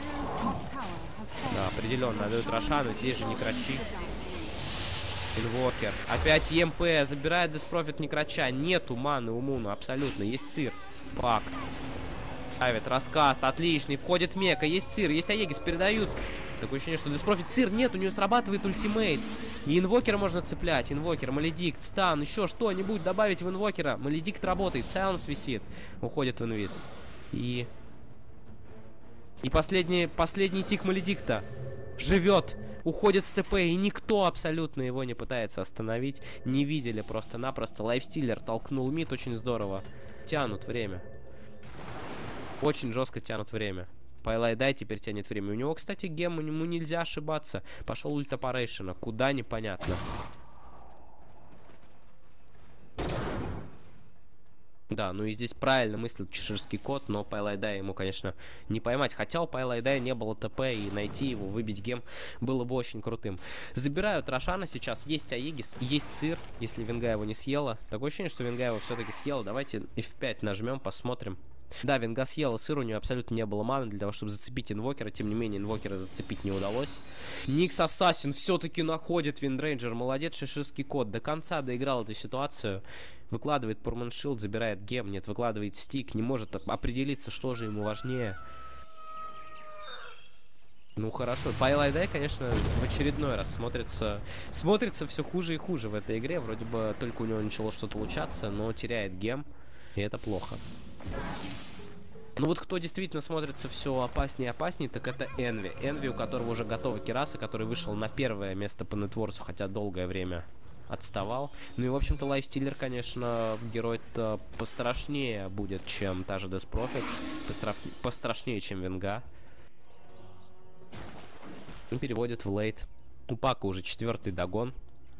Да, определенно, отдадут Рошану. Здесь же Некрачи. Инвокер. Опять ЕМП. Забирает Деспрофит Некрача. Нету маны у Муна, абсолютно. Есть сыр. Пак. Ставит раскаст. Отличный. Входит Мека. Есть сыр. Есть Аегис. Передают. Такое ощущение, что Деспрофит сыр нет. У нее срабатывает ультимейт. И инвокера можно цеплять. Инвокер, Маледикт, стан, еще что-нибудь добавить в инвокера. Маледикт работает. Сайленс висит. Уходит в инвиз. И... И последний, последний тик Маледикта. Живет. Уходит с ТП. И никто абсолютно его не пытается остановить. Не видели просто-напросто. Лайфстиллер толкнул мид очень здорово. Тянут время. Очень жестко тянут время. Пайлайдай теперь тянет время. У него, кстати, гем, ему нельзя ошибаться. Пошел ульт Опарейшена. Куда, непонятно. Да, ну и здесь правильно мыслит чеширский кот, но Пайлайдай ему, конечно, не поймать. Хотя у Пайлайдая не было ТП, и найти его, выбить гем было бы очень крутым. Забирают Рошана сейчас. Есть Аегис, есть сыр, если Винга его не съела. Такое ощущение, что Винга его все-таки съела. Давайте эф пять нажмем, посмотрим. Да, Винга съела сыр, у нее абсолютно не было маны для того, чтобы зацепить инвокера. Тем не менее, инвокера зацепить не удалось. Никс Ассасин все-таки находит Виндрейнджер. Молодец, шиширский кот. До конца доиграл эту ситуацию. Выкладывает Пурманшилд, забирает гем. Нет, выкладывает стик. Не может определиться, что же ему важнее. Ну хорошо. Пайлайдай, конечно, в очередной раз смотрится... Смотрится все хуже и хуже в этой игре. Вроде бы только у него начало что-то получаться, но теряет гем. И это плохо. Ну вот кто действительно смотрится все опаснее и опаснее, так это Энви. Энви, у которого уже готова Кераса, который вышел на первое место по нетворсу, хотя долгое время отставал. Ну и, в общем-то, Лайфстиллер, конечно, герой-то пострашнее будет, чем та же Деспрофит. Постра... Пострашнее, чем Винга. Он переводит в лейт. У Пака уже четвертый догон.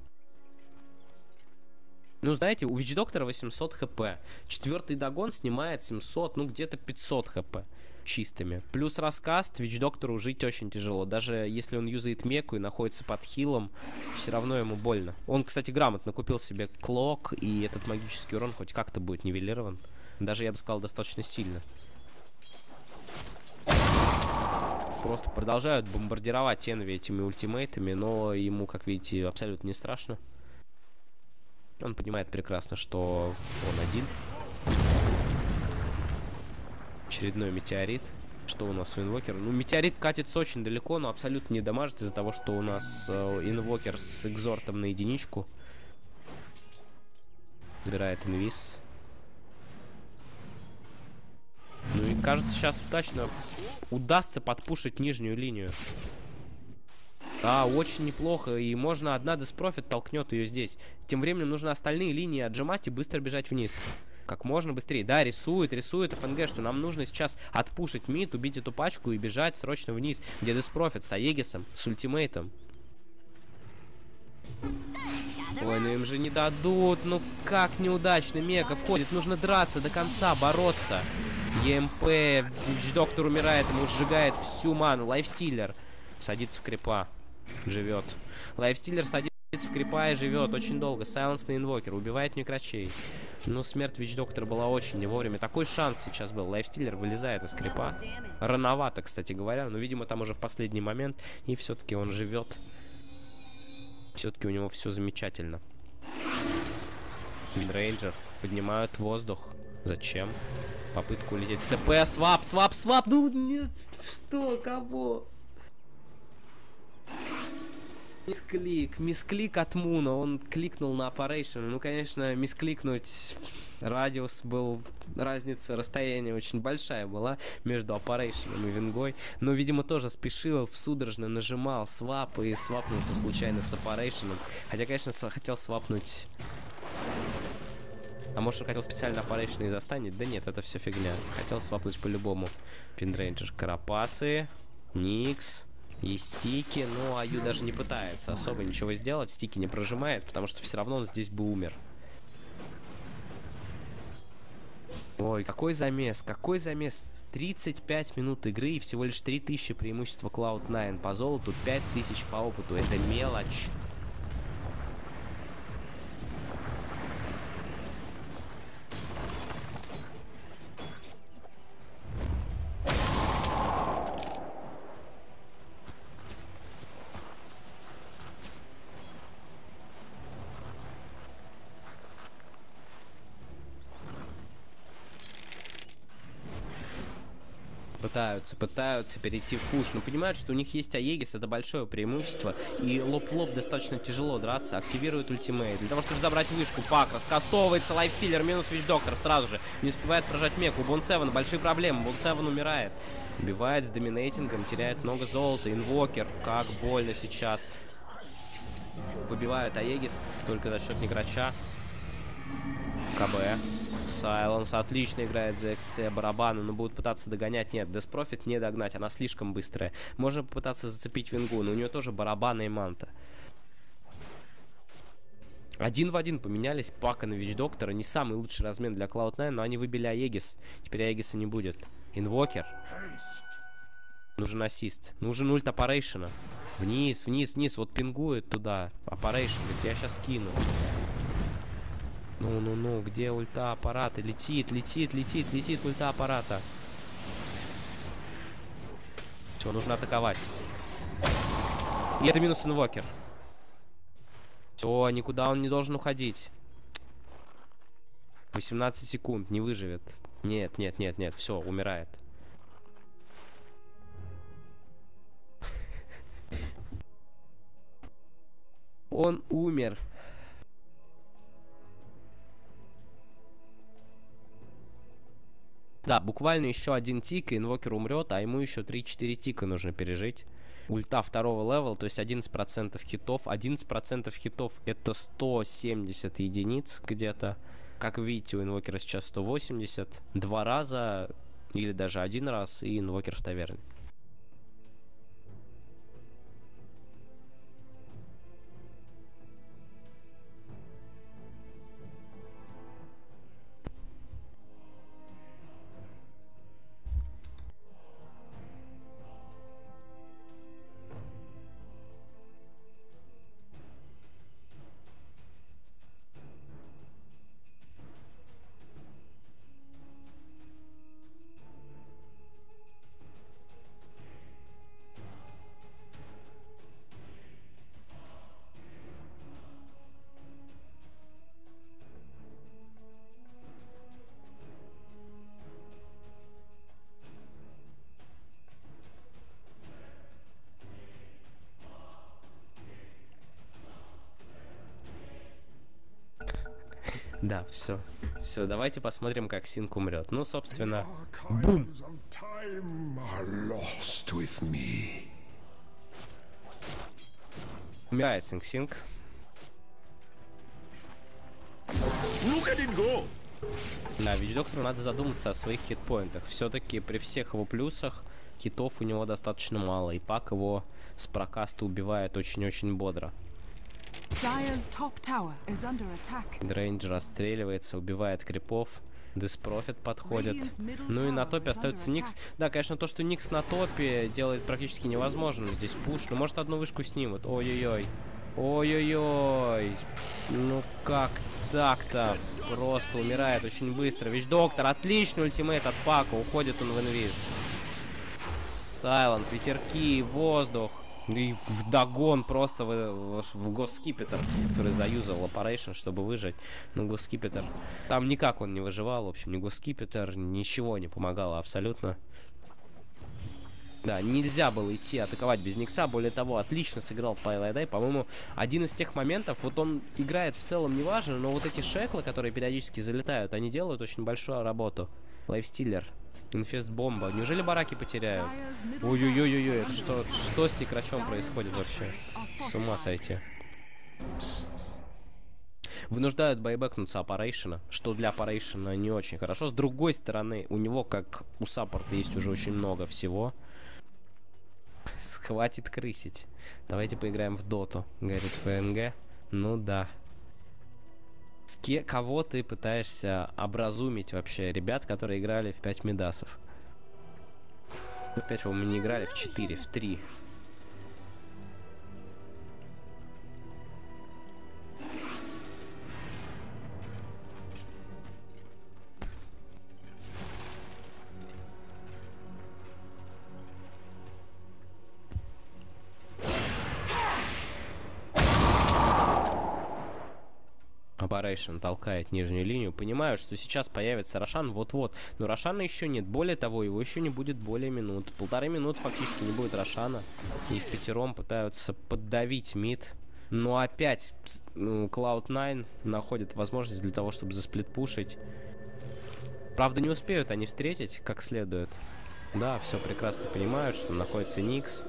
Ну, знаете, у Witch Doctor восемьсот хп. Четвертый догон снимает семьсот, ну, где-то пятьсот хп чистыми. Плюс раскаст, Witch Doctor'у жить очень тяжело. Даже если он юзает меку и находится под хилом, все равно ему больно. Он, кстати, грамотно купил себе клок, и этот магический урон хоть как-то будет нивелирован. Даже, я бы сказал, достаточно сильно. Просто продолжают бомбардировать Энви этими ультимейтами, но ему, как видите, абсолютно не страшно. Он понимает прекрасно, что он один. Очередной метеорит. Что у нас у инвокера? Ну, метеорит катится очень далеко, но абсолютно не дамажит из-за того, что у нас э, инвокер с экзортом на единичку. Забирает инвиз. Ну и кажется, сейчас удачно удастся подпушить нижнюю линию. Да, очень неплохо. И можно одна Деспрофит толкнет ее здесь. Тем временем нужно остальные линии отжимать и быстро бежать вниз. Как можно быстрее. Да, рисует, рисует ФНГ, что нам нужно сейчас отпушить мид, убить эту пачку и бежать срочно вниз. Где Деспрофит с Аегисом, с ультимейтом. Ой, ну им же не дадут. Ну как неудачно Мега входит. Нужно драться до конца, бороться. ЕМП, Доктор умирает, ему сжигает всю ману. Лайфстиллер садится в крипа, живет. Лайфстиллер садится в крипа и живет очень долго. Сайленс на инвокер, убивает некрачей. Ну, смерть Вич Доктора была очень не вовремя. Такой шанс сейчас был. Лайфстиллер вылезает из крипа. Рановато, кстати говоря. Но, видимо, там уже в последний момент. И все-таки он живет. Все-таки у него все замечательно. Винрейнджер поднимают воздух. Зачем? Попытку улететь. ТП, свап, свап, свап. Ну, нет, что, кого? Мисклик, мисклик от Муна. Он кликнул на Operation. Ну, конечно, мискликнуть радиус был... Разница, расстояние очень большая была между Operation и Вингой. Но, видимо, тоже спешил, судорожно нажимал свап и свапнулся случайно с Operation. Хотя, конечно, хотел свапнуть... А может, он хотел специально Operation и застанет? Да нет, это все фигня. Хотел свапнуть по-любому. Пиндрейнджер, Карапасы, Никс и Стики. Ну, Аю даже не пытается особо ничего сделать. Стики не прожимает, потому что все равно он здесь бы умер. Ой, какой замес, какой замес. тридцать пять минут игры и всего лишь три тысячи преимущества клауд найн по золоту, пять тысяч по опыту. Это мелочь. Пытаются, пытаются перейти в пуш, но понимают, что у них есть Аегис, это большое преимущество, и лоб в лоб достаточно тяжело драться. Активирует ультимейт для того, чтобы забрать вышку. Пак раскастовывается, лайфстиллер, минус Вич Доктор сразу же. Не успевает прожать меку. Бон Севен, большие проблемы, Бон Севен умирает. Убивает с доминейтингом, теряет много золота. Инвокер, как больно сейчас. Выбивают Аегис, только за счет Некрача. КБ. Сайленс отлично играет за ЭксЦ, барабаны, но будут пытаться догонять. Нет, Деспрофит не догнать, она слишком быстрая. Можно попытаться зацепить Вингу, но у нее тоже барабаны и манта. Один в один поменялись. Пака на Вич Доктора. Не самый лучший размен для клауд найн, но они выбили Аегис. Теперь Аегиса не будет. Инвокер. Нужен ассист. Нужен ульт Operation. Вниз, вниз, вниз. Вот пингует туда. Operation. Говорит, я сейчас кину. Ну-ну-ну, где ульта аппарата? Летит, летит, летит, летит ульта аппарата. Все, нужно атаковать. И это минус инвокер. Все, никуда он не должен уходить. восемнадцать секунд, не выживет. Нет, нет, нет, нет, все, умирает. Он умер. Да, буквально еще один тик, и инвокер умрет, а ему еще три-четыре тика нужно пережить. Ульта второго левела, то есть одиннадцать процентов хитов. одиннадцать процентов хитов это сто семьдесят единиц где-то. Как видите, у инвокера сейчас сто восемьдесят. Два раза, или даже один раз, и инвокер в таверне. Да, все. Все, давайте посмотрим, как Синг умрет. Ну, собственно, бум! Умирает Синг Синг. Да, Вич-доктору надо задуматься о своих хитпоинтах. Все-таки при всех его плюсах хитов у него достаточно мало, и пак его с прокаста убивает очень-очень бодро. Дрейнджер отстреливается, убивает крипов. Диспрофит подходит. Ну и на топе остается Никс. Да, конечно, то, что Никс на топе делает практически невозможным здесь пуш. Ну, может, одну вышку снимут. Ой-ой-ой. Ой-ой-ой. Ну как так-то? Просто умирает очень быстро. Вич-доктор, отличный ультимейт от пака. Уходит он в инвиз. Сайленс, ветерки, воздух. И вдогон просто в, в, в Госкипетр, который заюзал Operation, чтобы выжить. Но Госкипетр... Там никак он не выживал, в общем, ни Госкипетр, ничего не помогало абсолютно. Да, нельзя было идти атаковать без Никса. Более того, отлично сыграл Пайлайдай. По-моему, один из тех моментов, вот он играет в целом неважно, но вот эти шеклы, которые периодически залетают, они делают очень большую работу. Лайфстиллер. Инфест-бомба. Неужели бараки потеряют? Ой-ой-ой-ой, это что, что с Некрачом происходит вообще? С ума сойти. Вынуждают байбэкнуться Operation, что для Operation не очень хорошо. С другой стороны, у него, как у саппорта, есть уже очень много всего. Хватит крысить. Давайте поиграем в доту, говорит ФНГ. Ну да. С ке кого ты пытаешься образумить вообще? Ребят, которые играли в пять медасов. Ну, в пять, по-моему, не играли, в четыре, в три. Operation толкает нижнюю линию. Понимаю, что сейчас появится Рошан вот-вот. Но Рошана еще нет. Более того, его еще не будет более минут. Полторы минуты фактически не будет Рошана. И в пятером пытаются поддавить мид. Но опять ну, клауд найн находит возможность для того, чтобы засплитпушить. Правда, не успеют они встретить как следует. Да, все прекрасно понимают, что находится Никс.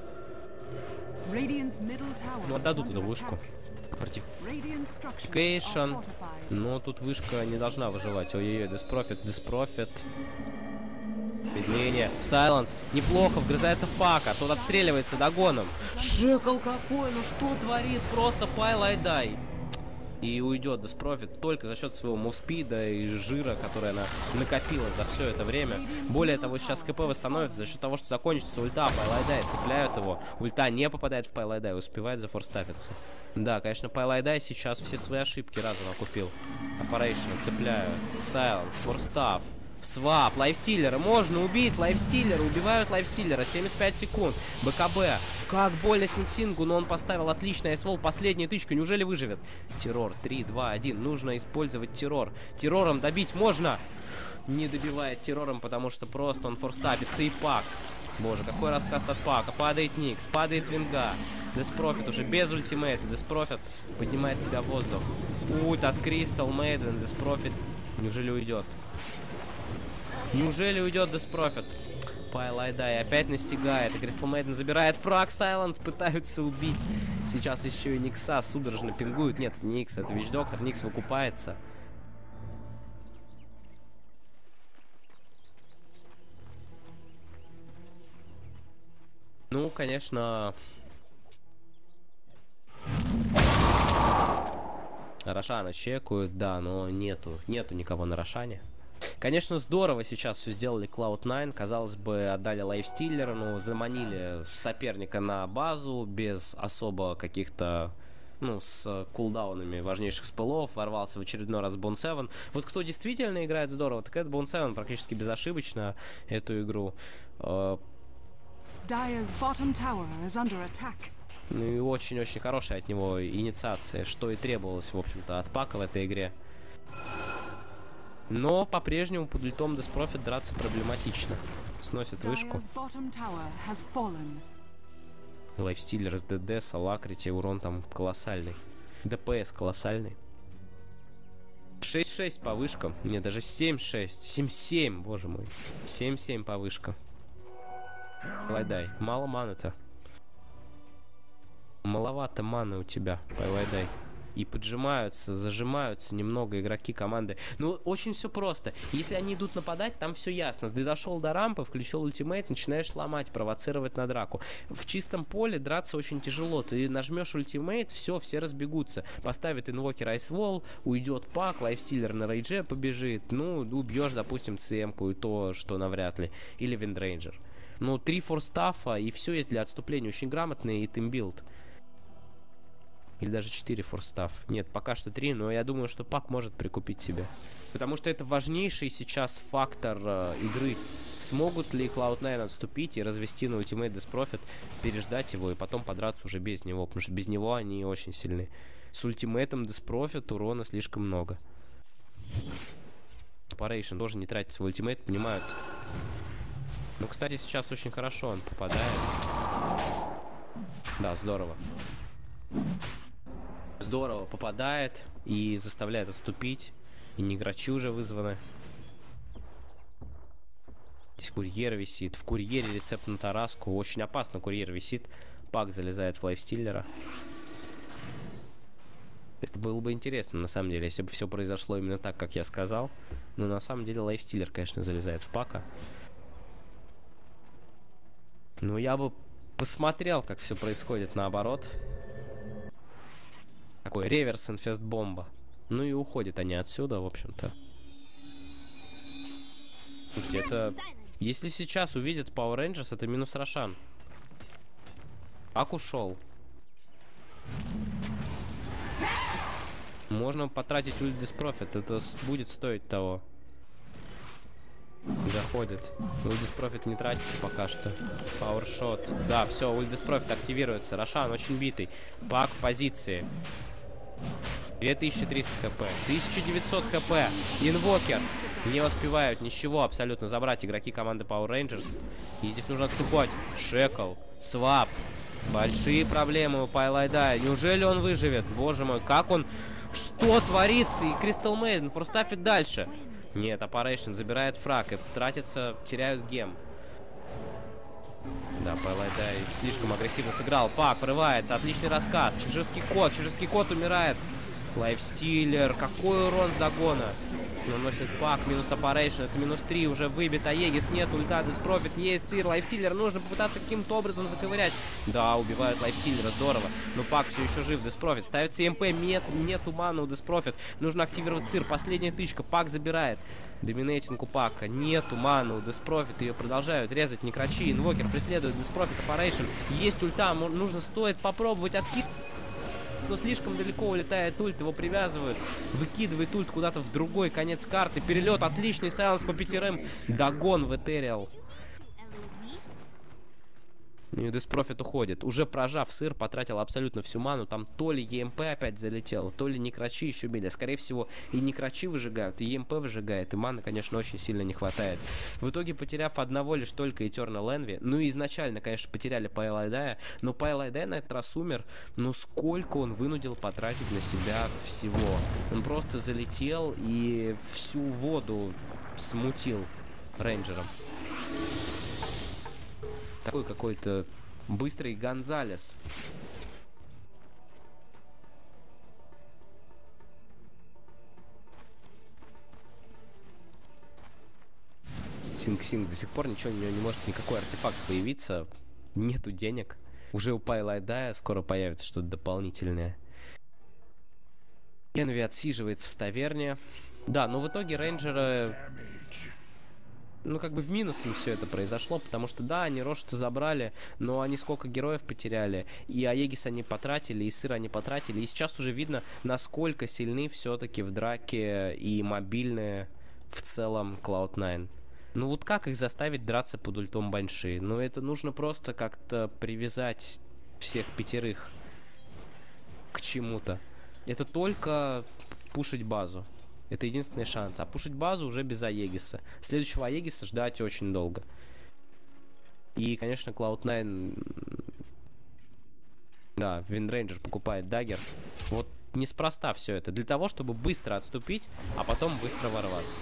Ну, отдадут эту вышку. Против Кейшн. Но тут вышка не должна выживать. Ой-ой-ой, Диспрофит, Диспрофит. Медление. Сайленс. Неплохо, вгрызается в пака. Тот отстреливается догоном. Шекл какой, ну что творит? Просто Пайлайдай. И уйдет Диспрофит только за счет своего мувспида и жира, который она накопила за все это время. Более того, сейчас КП восстановится за счет того, что закончится ульта Пайлайдай, цепляют его. Ульта не попадает в Пайлайдай, успевает зафорстапиться. Да, конечно, Пайлайдай сейчас все свои ошибки разом окупил. Operation, цепляю. Сайленс, форстав. Свап, лайфстиллера. Можно убить лайфстиллера. Убивают лайфстиллера. семьдесят пять секунд. БКБ. Как больно Синг-Сингу, но он поставил отличный айсвол. Последняя тычка. Неужели выживет? Террор. три, два, один. Нужно использовать террор. Террором добить можно. Не добивает террором, потому что просто он форстапится. И пак. Боже, какой раскаст от пака. Падает Никс, падает Винга. Диспрофит уже без ультимейта. Диспрофит поднимает себя в воздух. Ульт от Кристал Мейден. Диспрофит. Неужели уйдет? Неужели уйдет Диспрофит? Пайлайдай опять настигает. И Кристал Мейден забирает фраг. Сайленс пытаются убить. Сейчас еще и Никса судорожно пингуют. Нет, Никс, это Вич-доктор. Никс выкупается. Ну, конечно... Рошана чекают, да, но нету, нету никого на Рошане. Конечно, здорово сейчас все сделали клауд найн. Казалось бы, отдали лайфстиллера, но заманили соперника на базу без особо каких-то... Ну, с кулдаунами важнейших спелов. Ворвался в очередной раз Бон севен. Вот кто действительно играет здорово, так это Бон севен. Практически безошибочно эту игру. Ну и очень-очень хорошая от него инициация, что и требовалось, в общем-то, от пака в этой игре. Но по-прежнему под ультом Диспрофит драться проблематично. Сносит вышку. Лайфстиллер с ДД, с Алакрити, урон там колоссальный. ДПС колоссальный. шесть шесть повышка. Нет, даже семь шесть. семь семь, боже мой. семь семь повышка. Пайлайдай. Мало маны-то. Маловато маны у тебя, Пайлайдай. И поджимаются, зажимаются немного игроки команды. Ну, очень все просто. Если они идут нападать, там все ясно. Ты дошел до рампы, включил ультимейт, начинаешь ломать, провоцировать на драку. В чистом поле драться очень тяжело. Ты нажмешь ультимейт, все, все разбегутся. Поставит инвокер айсвол, уйдет пак, лайфстиллер на рейдже побежит. Ну, убьешь, допустим, ци-эмку и то, что навряд ли. Или виндрейнджер. Ну, три форстафа и все есть для отступления. Очень грамотный и тимбилд. Или даже четыре форстав. Нет, пока что три, но я думаю, что пак может прикупить себе. Потому что это важнейший сейчас фактор э, игры. Смогут ли клауд найн отступить и развести на ультимейт Деспрофит, переждать его и потом подраться уже без него. Потому что без него они очень сильны. С ультимейтом Деспрофит урона слишком много. Парейшн тоже не тратит свой ультимейт, понимают. Ну, кстати, сейчас очень хорошо он попадает. Да, здорово. Здорово попадает и заставляет отступить. И неграчи уже вызваны. Здесь курьер висит. В курьере рецепт на тараску. Очень опасно курьер висит. Пак залезает в лайфстиллера. Это было бы интересно, на самом деле, если бы все произошло именно так, как я сказал. Но на самом деле лайфстиллер, конечно, залезает в пака. Но я бы посмотрел, как все происходит наоборот. Такой реверс инфест бомба. Ну и уходят они отсюда, в общем-то. Слушайте, это... Если сейчас увидят Power Rangers, это минус Рошан. Пак ушел. Можно потратить ульт Деспрофит. Это будет стоить того. Заходит. Ульт Деспрофит не тратится пока что. Пауэршот. Да, все, ульт Деспрофит активируется. Рошан очень битый. Пак в позиции. две тысячи триста хп. тысяча девятьсот хп. Инвокер. Не успевают ничего абсолютно забрать игроки команды Power Rangers. И здесь нужно отступать. Шекл. Свап. Большие проблемы у Пайлайдая. Неужели он выживет? Боже мой, как он... Что творится? И Кристал Мейден форстафит дальше. Нет, Аппарейшн забирает фраг и тратится, теряют гем. Да, Пайлайдай слишком агрессивно сыграл. Пак врывается, отличный рассказ. Чижирский кот, Чижирский кот умирает. Лайфстиллер, какой урон с догона. Наносит пак, минус Аппарейшн, это минус три, уже выбит Аегис, нет ульта, Деспрофит, есть цир, лайфстиллер, нужно попытаться каким-то образом заковырять. Да, убивают лайфстиллера, здорово, но пак все еще жив, Деспрофит, ставит си эм пи, нет, нету маны у Деспрофит, нужно активировать цир, последняя тычка, пак забирает. Доминейтинг у пака, нету маны у Деспрофит, ее продолжают резать некрачи, инвокер преследует Деспрофит, Аппарейшн, есть ульта, нужно, стоит попробовать откинуть. Но слишком далеко улетает ульт, его привязывают, выкидывает ульт куда-то в другой конец карты, перелет, отличный сайленс по пятерым, догон в Этериал. И Деспрофит уходит, уже прожав сыр, потратил абсолютно всю ману, там то ли и эм пи опять залетело, то ли некрачи еще били, скорее всего и некрачи выжигают, и и эм пи выжигает, и маны, конечно, очень сильно не хватает. В итоге, потеряв одного лишь только Eternal Envy, ну и изначально, конечно, потеряли Пайлайдая, но Пайлайдай на этот раз умер, но сколько он вынудил потратить на себя всего. Он просто залетел и всю воду смутил рейнджером. Такой какой-то быстрый Гонзалес. Синг-Синг до сих пор ничего не, не может, никакой артефакт появиться. Нету денег. Уже у Пайлайдая скоро появится что-то дополнительное. Энви отсиживается в таверне. Да, но в итоге рейнджеры... Ну, как бы в минус им все это произошло, потому что, да, они Рошу-то забрали, но они сколько героев потеряли, и Аегис они потратили, и Сыр они потратили, и сейчас уже видно, насколько сильны все-таки в драке и мобильные в целом клауд найн. Ну, вот как их заставить драться под ультом Банши? Ну, это нужно просто как-то привязать всех пятерых к чему-то. Это только пушить базу. Это единственный шанс. А пушить базу уже без Аегиса. Следующего Аегиса ждать очень долго. И, конечно, клауд найн... Да, Виндрейнджер покупает даггер. Вот неспроста все это. Для того, чтобы быстро отступить, а потом быстро ворваться.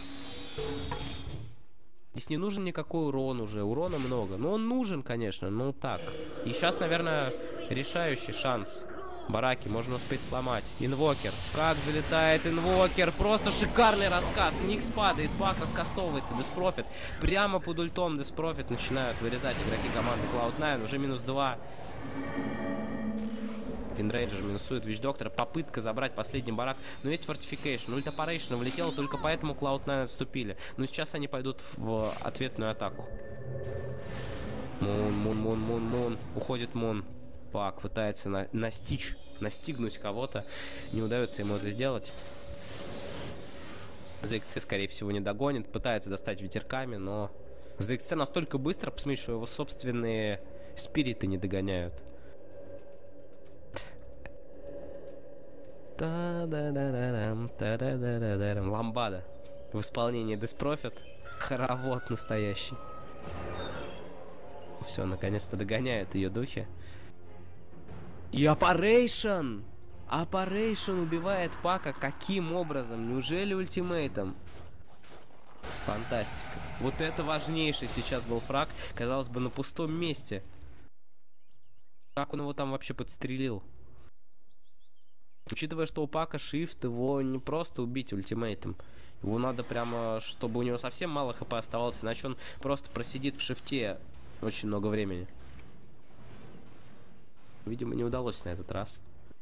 Здесь не нужен никакой урон уже. Урона много. Ну, он нужен, конечно, но так. И сейчас, наверное, решающий шанс. Бараки можно успеть сломать. Инвокер. Как залетает инвокер. Просто шикарный раскаст. Никс падает, Пак раскастовывается. Деспрофит. Прямо под ультом Деспрофит начинают вырезать игроки команды клауд найн. Уже минус два. Виндрейджер минусует Вич-доктора. Попытка забрать последний барак. Но есть фортификейшн. Ульт Аппарейшн влетела, только поэтому клауд найн отступили. Но сейчас они пойдут в ответную атаку. Мун, мун, мун, мун, мун. Уходит мун. Пак пытается на настичь, настигнуть кого-то. Не удается ему это сделать. зэ икс си, скорее всего, не догонит. Пытается достать ветерками, но зэ икс си настолько быстро, посмотри, что его собственные спириты не догоняют. Ламбада в исполнении Деспрофит. Хоровод настоящий. Все, наконец-то догоняют ее духи. И Аппарейшн! Аппарейшн убивает Пака. Каким образом? Неужели ультимейтом? Фантастика. Вот это важнейший сейчас был фраг. Казалось бы, на пустом месте. Как он его там вообще подстрелил? Учитывая, что у Пака шифт, его не просто убить ультимейтом. Его надо прямо, чтобы у него совсем мало хп оставалось, иначе он просто просидит в шифте очень много времени. Видимо, не удалось на этот раз.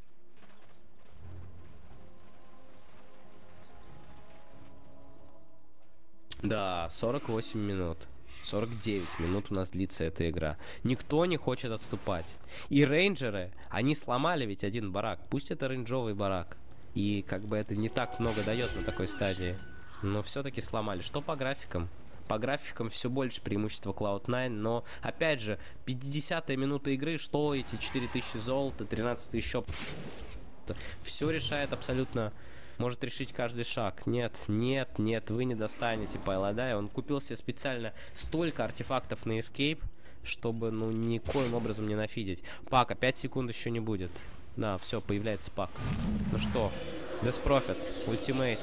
Да, сорок восемь минут. сорок девять минут у нас длится эта игра. Никто не хочет отступать. И рейнджеры, они сломали ведь один барак. Пусть это рейнджовый барак. И как бы это не так много дает на такой стадии. Но все-таки сломали. Что по графикам? По графикам все больше преимущества клауд найн, но, опять же, пятидесятая минута игры, что эти четыре тысячи золота, тринадцать еще... Все решает абсолютно... Может решить каждый шаг. Нет, нет, нет, вы не достанете Пайладая. Он купил себе специально столько артефактов на эскейп, чтобы, ну, никоим образом не нафидить. Пака, пять секунд еще не будет. Да, все, появляется Пак. Ну что, Деспрофит, ультимейт.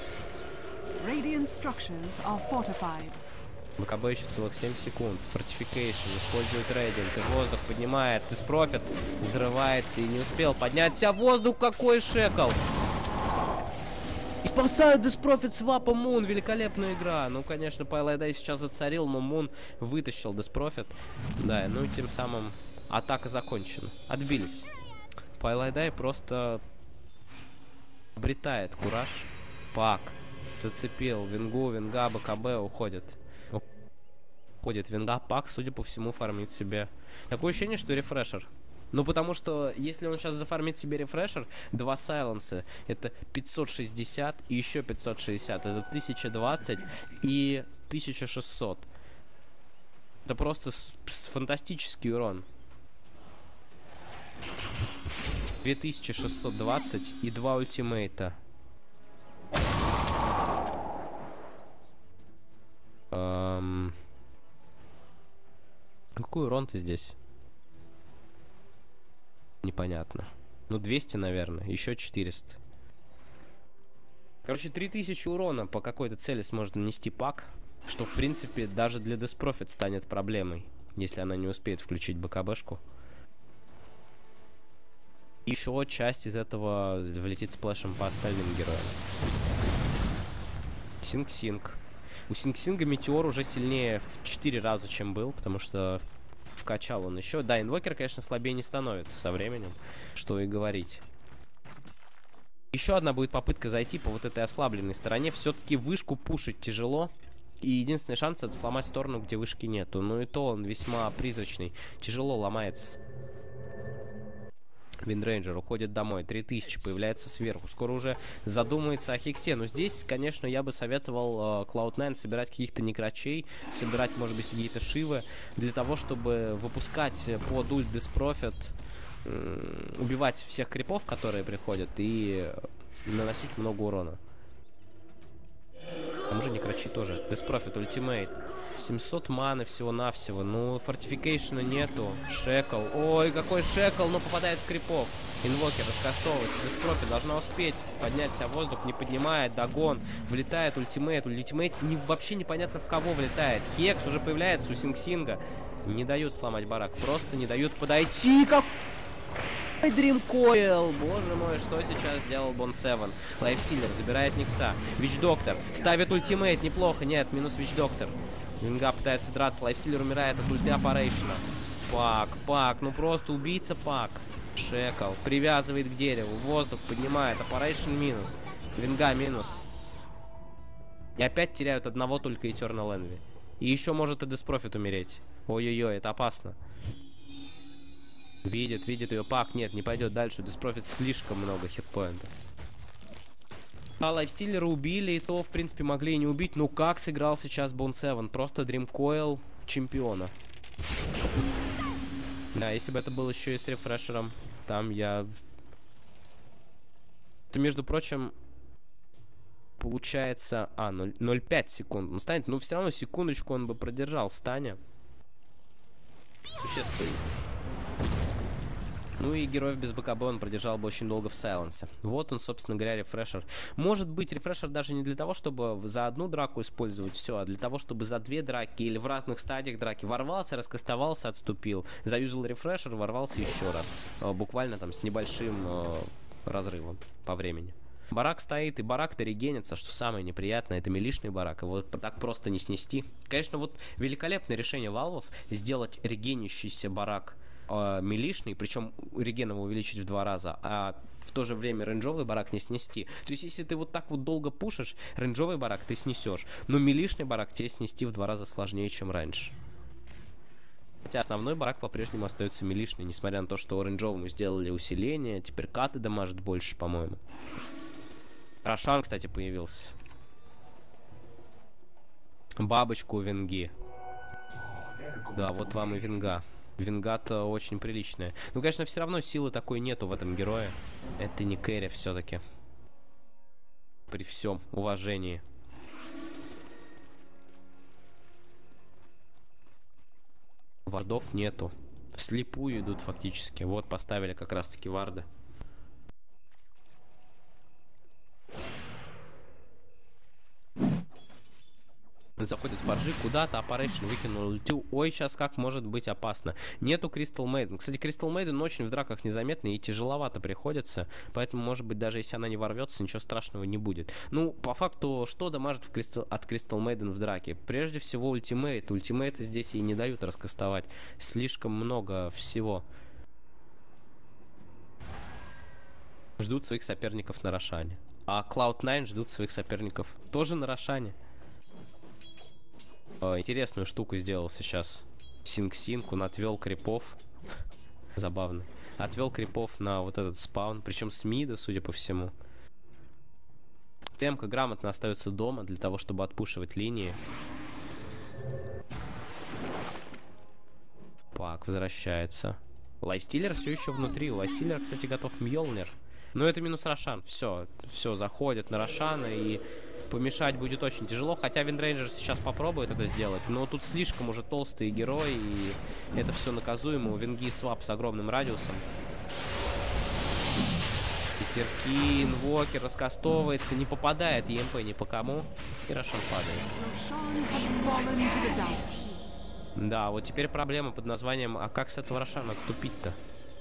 БКБ еще целых семь секунд. Фортификейшн, использует рейдинг. И воздух поднимает. Деспрофит взрывается и не успел поднять. А воздух какой шекал! И спасают Деспрофит свапа Мун. Великолепная игра. Ну, конечно, Пайладай сейчас зацарил, но Мун вытащил Деспрофит. Да, ну и тем самым атака закончена. Отбились. Пайладай просто обретает кураж. Пак зацепил Вингу, Винга, БКБ уходит. Уходит Винга, Пак, судя по всему, фармит себе. Такое ощущение, что рефрешер. Ну, потому что, если он сейчас зафармит себе рефрешер, два сайленса, это пятьсот шестьдесят и еще пятьсот шестьдесят. Это тысяча двадцать и тысяча шестьсот. Это просто с с фантастический урон. две тысячи шестьсот двадцать и два ультимейта. Эм... Какой урон-то здесь? Непонятно. Ну, двести, наверное. Еще четыреста. Короче, три тысячи урона по какой-то цели сможет нанести Пак. Что, в принципе, даже для Деспрофит станет проблемой. Если она не успеет включить БКБшку. Еще часть из этого влетит сплэшем по остальным героям. Синг-Синг. У Синг-Синга Метеор уже сильнее в четыре раза, чем был, потому что вкачал он еще. Да, инвокер, конечно, слабее не становится со временем, что и говорить. Еще одна будет попытка зайти по вот этой ослабленной стороне. Все-таки вышку пушить тяжело. И единственный шанс — это сломать сторону, где вышки нету. Но и то он весьма призрачный. Тяжело ломается. Виндрейнджер уходит домой. три тысячи появляется сверху. Скоро уже задумается о Хиксе. Но здесь, конечно, я бы советовал клауд найн собирать каких-то некрачей. Собирать, может быть, какие-то шивы. Для того, чтобы выпускать под ульт Деспрофит. Убивать всех крипов, которые приходят. И наносить много урона. Там же некрачи тоже. Деспрофит, ультимейт. семьсот маны всего-навсего. Ну, фортификейшена нету. Шекл. Ой, какой шекл, но попадает в крипов. Инвокер раскастовывается. Беспрофи должна успеть поднять себя в воздух. Не поднимает. Догон. Влетает ультимейт. Ультимейт не, вообще непонятно в кого влетает. Хекс уже появляется у Синг-Синга. Не дают сломать барак. Просто не дают подойти. Как... Дримкоил! Боже мой, что сейчас сделал Бон Севен? Лайфстиллер забирает Никса. Вич-доктор ставит ультимейт, неплохо. Нет, минус Вич-доктор. Винга пытается драться. Лайфстиллер умирает от ульты Аппарейшена. Пак, Пак, ну просто убийца Пак. Шекл привязывает к дереву. Воздух поднимает. Аппарейшен минус. Винга минус. И опять теряют одного только Eternal Envy. И еще может и Деспрофит умереть. Ой-ой-ой, это опасно. Видит, видит ее Пак. Нет, не пойдет дальше. Деспрофит слишком много хитпоинтов. А Лайфстиллера убили, и то, в принципе, могли и не убить. Ну как сыграл сейчас Бон Севен? Просто Дримкоил чемпиона. Да, если бы это было еще и с рефрешером, там я... Это, между прочим, получается... А, ноль целых пять секунд. Он станет, но все равно секундочку он бы продержал в стане. Существенно. Ну и героев без БКБ он продержал бы очень долго в сайленсе. Вот он, собственно говоря, рефрешер. Может быть, рефрешер даже не для того, чтобы за одну драку использовать все, а для того, чтобы за две драки или в разных стадиях драки ворвался, раскастовался, отступил. Заюзал рефрешер, ворвался еще раз. Буквально там с небольшим э, разрывом по времени. Барак стоит, и барак-то регенится, что самое неприятное, это милишный барак, его так просто не снести. Конечно, вот великолепное решение валвов сделать регенящийся барак э, милишный, причем реген его увеличить в два раза, а в то же время рейнджовый барак не снести. То есть, если ты вот так вот долго пушишь, рейнджовый барак ты снесешь, но милишный барак тебе снести в два раза сложнее, чем раньше. Хотя основной барак по-прежнему остается милишный, несмотря на то, что оранжевому сделали усиление, теперь каты дамажат больше, по-моему. Рошан, кстати, появился. Бабочку у Венги. Да, вот вам и Венга. Венга-то очень приличная. Ну, конечно, все равно силы такой нету в этом герое. Это не кэрри все-таки. При всем уважении. Вардов нету. Вслепую идут фактически. Вот поставили как раз-таки варды. Заходят форжи куда-то, Аппарейшн выкинул ультю. Ой, сейчас как может быть опасно. Нету Кристал Мейден. Кстати, Кристал Мейден очень в драках незаметный и тяжеловато приходится. Поэтому, может быть, даже если она не ворвется, ничего страшного не будет. Ну, по факту, что дамажит в Кристал... от Кристал Мейден в драке? Прежде всего, ультимейт. Ультимейты здесь ей не дают раскастовать. Слишком много всего. Ждут своих соперников на Рошане. А клауд найн ждут своих соперников тоже на Рошане. Интересную штуку сделал сейчас Синг-Синг. Он отвел крипов. Забавно. Отвел крипов на вот этот спаун. Причем с мида, судя по всему. Темка грамотно остается дома для того, чтобы отпушивать линии. Пак возвращается. Лайфстиллер все еще внутри. У Лайфстиллера, кстати, готов Мьёлнир. Но это минус Рошан. Все. Все, заходят на Рошана и... Помешать будет очень тяжело, хотя Виндрейнджер сейчас попробует это сделать, но тут слишком уже толстые герои, и это все наказуемо. У Венги свап с огромным радиусом. Ветерки, инвокер раскастовывается, не попадает ЕМП ни по кому, и Рошан падает. Да, вот теперь проблема под названием, а как с этого Рошана отступить-то?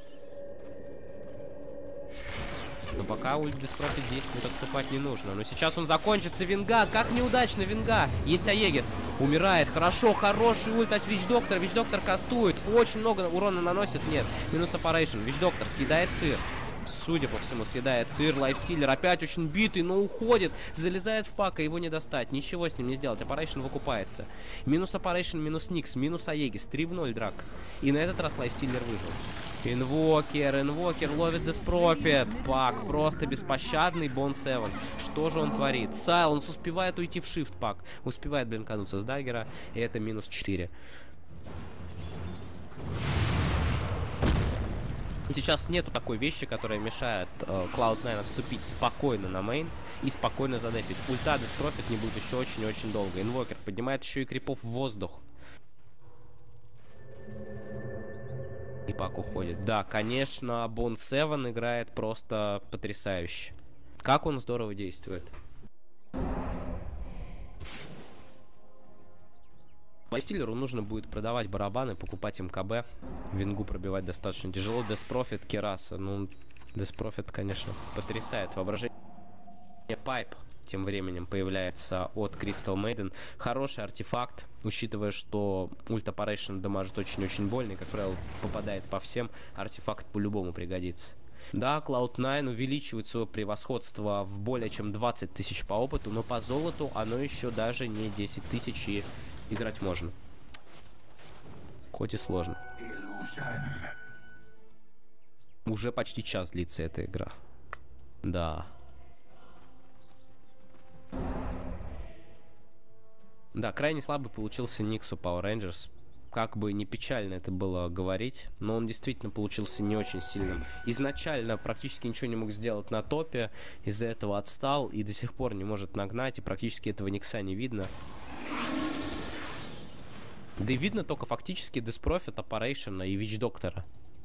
Но пока ульт Деспрофит действует, отступать не нужно. Но сейчас он закончится. Винга, как неудачно Винга. Есть Аегис. Умирает. Хорошо, хороший ульт от Вич-доктора. Вич-доктор кастует. Очень много урона наносит. Нет. Минус Аппарейшн. Вич-доктор съедает сыр. Судя по всему, съедает сыр. Лайфстиллер опять очень битый, но уходит. Залезает в пак, и его не достать. Ничего с ним не сделать. Аппарейшн выкупается. Минус Аппарейшн, минус Никс, минус Аегис. три в ноль драк. И на этот раз Лайфстиллер выжил. Инвокер, инвокер ловит Деспрофит. Пак просто беспощадный Бон Севен. Что же он творит? Сайленс успевает уйти в шифт, Пак. Успевает блинкануться с даггера. И это минус четыре. Сейчас нету такой вещи, которая мешает клауд найн отступить спокойно на мейн. и спокойно задефить. Ульта Деспрофит не будет еще очень-очень долго. Инвокер поднимает еще и крипов в воздух. И пак уходит. Да, конечно, Бон Севен играет просто потрясающе. Как он здорово действует. Стиллеру нужно будет продавать барабаны, покупать МКБ. Вингу пробивать достаточно тяжело. Деспрофит, Кераса. Ну, Деспрофит, конечно, потрясает воображение. Пайп тем временем появляется от Crystal Maiden. Хороший артефакт, учитывая, что ульт Operation дамажит очень-очень больно и, как правило, попадает по всем. Артефакт по-любому пригодится. Да, клауд найн увеличивает свое превосходство в более чем двадцать тысяч по опыту, но по золоту оно еще даже не десять тысяч, и играть можно. Хоть и сложно. Уже почти час длится эта игра. Да. Да, крайне слабый получился Никс у Power Rangers. Как бы не печально это было говорить, но он действительно получился не очень сильным. Изначально практически ничего не мог сделать на топе, из-за этого отстал и до сих пор не может нагнать, и практически этого Никса не видно. Да и видно только фактически Деспрофит, Operation и Вич Доктора.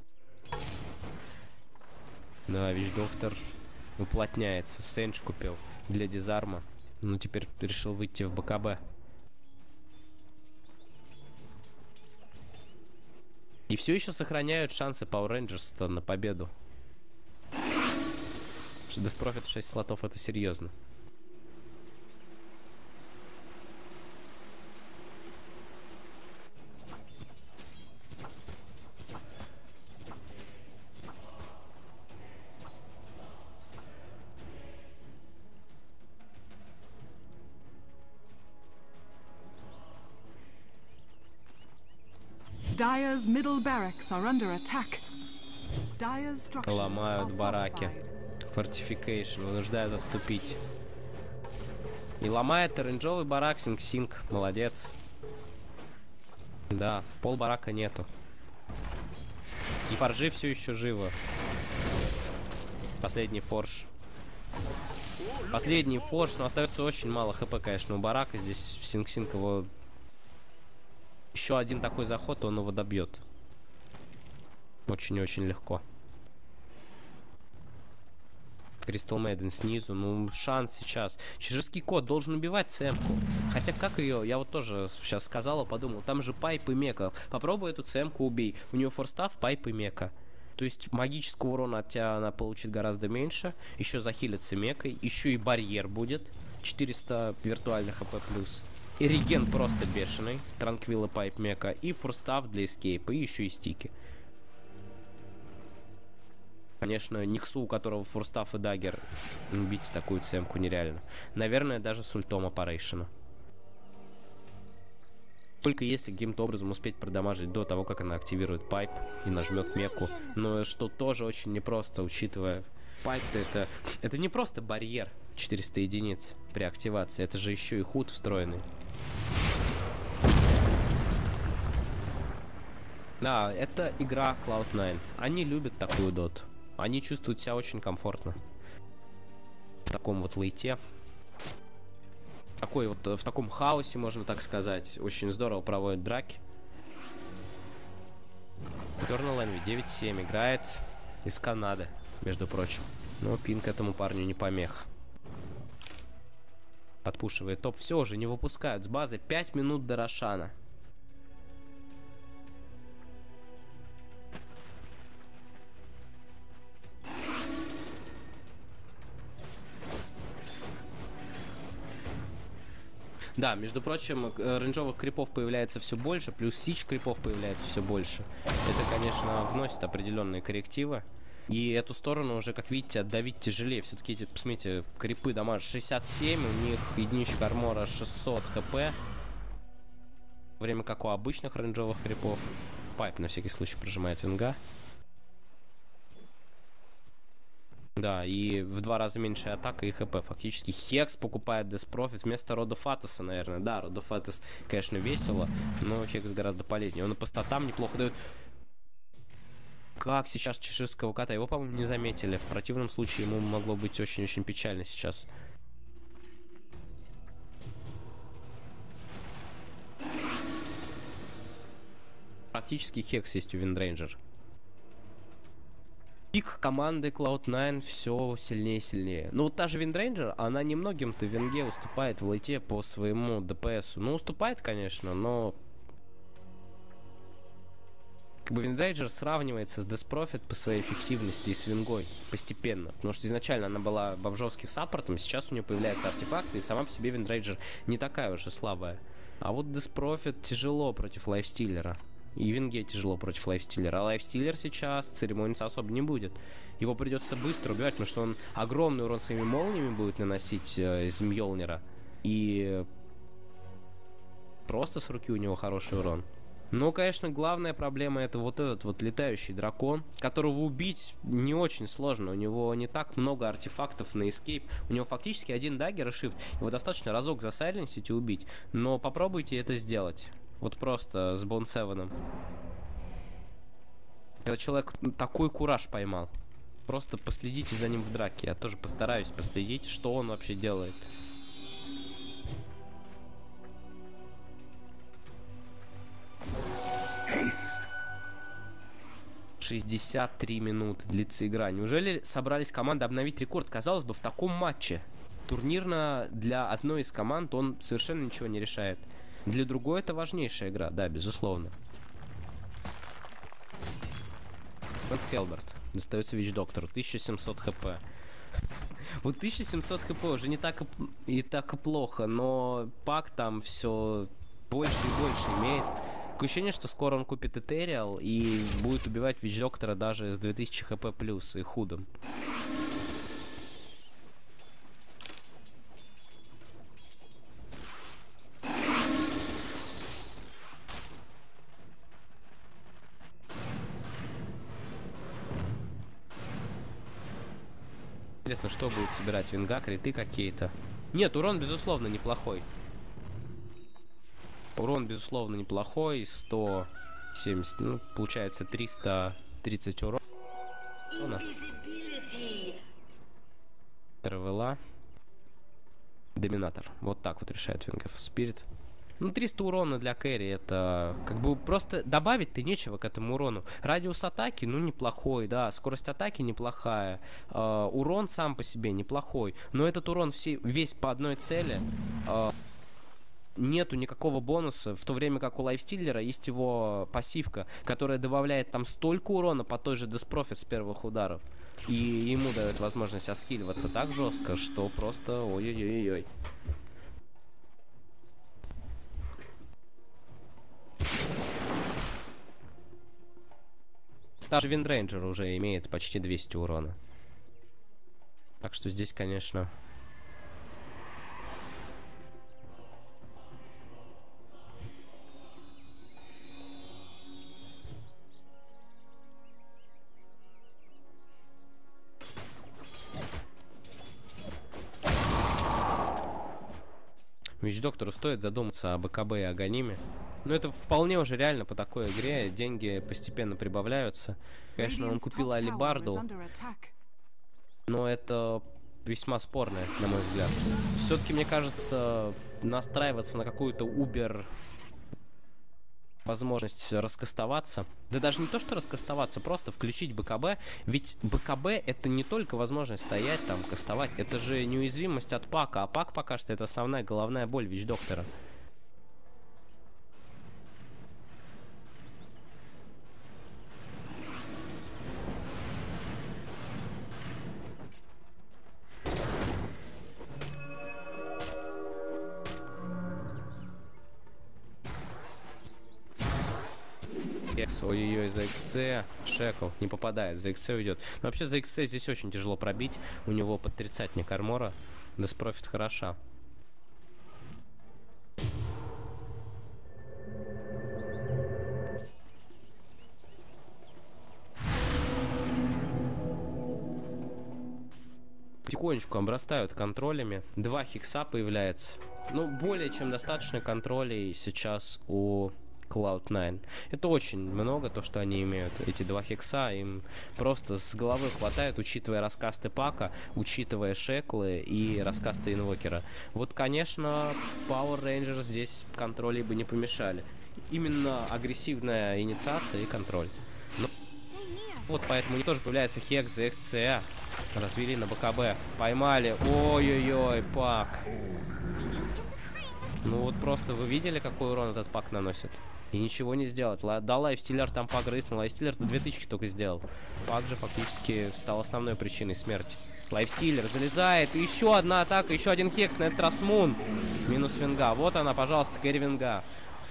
Да, Вич Доктор уплотняется. Сэндж купил для дизарма. Ну, теперь решил выйти в БКБ. И все еще сохраняют шансы Power Rangers на победу. Деспрофит в шесть слотов — это серьезно. Dyer's middle barracks are under attack. Dyer's structures Ломают are бараки. fortified. Fortification вынуждают отступить. И ломает оранжевый барак Синг Синг. Молодец. Да, пол барака нету. И форжи все еще живы. Последний форж. Последний форж, но остается очень мало хп, конечно, у барака. Здесь Синг Синг его... Еще один такой заход, он его добьет. Очень-очень легко. Crystal Maiden снизу. Ну, шанс сейчас. Чижирский кот должен убивать цемку. Хотя как ее, я вот тоже сейчас сказала, подумал, там же пайп и мека. Попробуй эту цемку убей. У нее форстав, пайп и мека. То есть магического урона от тебя она получит гораздо меньше. Еще захилится мекой. Еще и барьер будет. четыреста виртуальных хп плюс. И реген просто бешеный. Транквилла, пайп, мека. И форстав для эскейпа. И еще и стики. Конечно, Никсу, у которого форстав и даггер, убить такую цемку нереально. Наверное, даже с ультом Operation. Только если каким-то образом успеть продамажить до того, как она активирует пайп и нажмет меку. Но что тоже очень непросто, учитывая... Пайп-то это... Это не просто барьер четыреста единиц при активации. Это же еще и худ встроенный. Да, это игра клауд найн. Они любят такую доту. Они чувствуют себя очень комфортно. В таком вот лейте. Такой вот, в таком хаосе, можно так сказать. Очень здорово проводят драки. Eternal Envy девять семь играет из Канады, между прочим. Но пинг этому парню не помеха. Подпушивает топ. Все уже, не выпускают с базы. пять минут до Рошана. Да, между прочим, рейнджовых крипов появляется все больше, плюс сич крипов появляется все больше. Это, конечно, вносит определенные коррективы. И эту сторону уже, как видите, отдавить тяжелее. Все-таки эти, посмотрите, крипы дамаж шестьдесят семь, у них единичек армора шестьсот хп. В то время как у обычных рейнджовых крипов пайп на всякий случай прожимает винга. Да, и в два раза меньше атака и хп. Фактически Хекс покупает Деспрофит вместо Рода Фатоса, наверное. Да, Рода Фатос, конечно, весело, но Хекс гораздо полезнее. Он и по статам неплохо дает. Как сейчас чеширского кота? Его, по-моему, не заметили. В противном случае ему могло быть очень-очень печально сейчас. Практически хекс есть у Виндрейнджер. Пик команды клауд найн все сильнее и сильнее. Ну, вот та же Виндрейнджер, она немногим-то в винге уступает в лейте по своему ДПСу. Ну, уступает, конечно, но... Как бы Виндрейнджер сравнивается с Деспрофит по своей эффективности и с вингой постепенно. Потому что изначально она была бомжовским саппортом, сейчас у нее появляются артефакты, и сама по себе Виндрейнджер не такая уж и слабая. А вот Деспрофит тяжело против лайфстиллера. И винге тяжело против лайфстиллера. А лайфстиллер сейчас церемониться особо не будет. Его придется быстро убивать, потому что он огромный урон своими молниями будет наносить э, из Мьёлнира. И просто с руки у него хороший урон. Но, конечно, главная проблема это вот этот вот летающий дракон, которого убить не очень сложно. У него не так много артефактов на эскейп. У него фактически один даггер и шифт. Его достаточно разок засайленсить и убить. Но попробуйте это сделать. Вот просто с Бон Севеном. Когда человек такой кураж поймал. Просто последите за ним в драке. Я тоже постараюсь последить, что он вообще делает. шестьдесят три минуты длится игра. Неужели собрались команды обновить рекорд? Казалось бы, в таком матче турнирно для одной из команд он совершенно ничего не решает. Для другой это важнейшая игра, да, безусловно. Фэнс Хелберт. Достается Вич-доктору. тысяча семьсот хп. Вот тысяча семьсот хп уже не так и, и так и плохо, но пак там все больше и больше имеет. Такое ощущение, что скоро он купит Этериал и будет убивать Вич-доктора даже с две тысячи хп плюс и худом. Интересно, что будет собирать винга, криты какие-то. Нет, урон, безусловно, неплохой. Урон, безусловно, неплохой. сто семьдесят, ну, получается триста тридцать урона. РВЛА. Доминатор. Вот так вот решает вингов. Спирит. Ну, триста урона для кэрри, это как бы просто добавить-то нечего к этому урону. Радиус атаки, ну, неплохой, да. Скорость атаки неплохая. Э, урон сам по себе неплохой. Но этот урон все, весь по одной цели. Э, нету никакого бонуса, в то время как у лайфстиллера есть его пассивка, которая добавляет там столько урона по той же Деспрофит с первых ударов. И ему дает возможность отскиливаться так жестко, что просто ой-ой-ой-ой. Даже Виндрейнджер уже имеет почти двести урона. Так что здесь, конечно... Вич-доктору стоит задуматься об АКБ и Аганиме. Но это вполне уже реально по такой игре. Деньги постепенно прибавляются. Конечно, он купил алибарду, но это весьма спорное, на мой взгляд. Все-таки, мне кажется, настраиваться на какую-то убер возможность раскастоваться. Да даже не то, что раскастоваться, просто включить БКБ. Ведь БКБ это не только возможность стоять там, кастовать. Это же неуязвимость от пака. А пак пока что это основная головная боль Вич-доктора. Ой-ой-ой, за икс, Шекл не попадает, за икс уйдет. Но вообще за икс здесь очень тяжело пробить. У него под тридцатник армора. Деспрофит хороша. Потихонечку обрастают контролями. Два хикса появляется. Ну, более чем достаточно контролей сейчас у клауд найн. Это очень много, то, что они имеют. Эти два хекса им просто с головы хватает, учитывая раскасты пака, учитывая шеклы и раскасты инвокера. Вот, конечно, Power Rangers здесь контролей бы не помешали. именно агрессивная инициация и контроль. Ну, вот поэтому у них тоже появляется Хекс за ЭксЦА. Развели на БКБ. Поймали. Ой-ой-ой, Пак. Ну вот просто вы видели, какой урон этот Пак наносит? И ничего не сделать. Да, Лайфстиллер там погрыз, но Лайфстиллер-то две тысячи только сделал. Пак же фактически стал основной причиной смерти. Лайфстиллер залезает. И еще одна атака, еще один Хекс, на этот раз Мун. Минус Винга. Вот она, пожалуйста, кэрри Винга.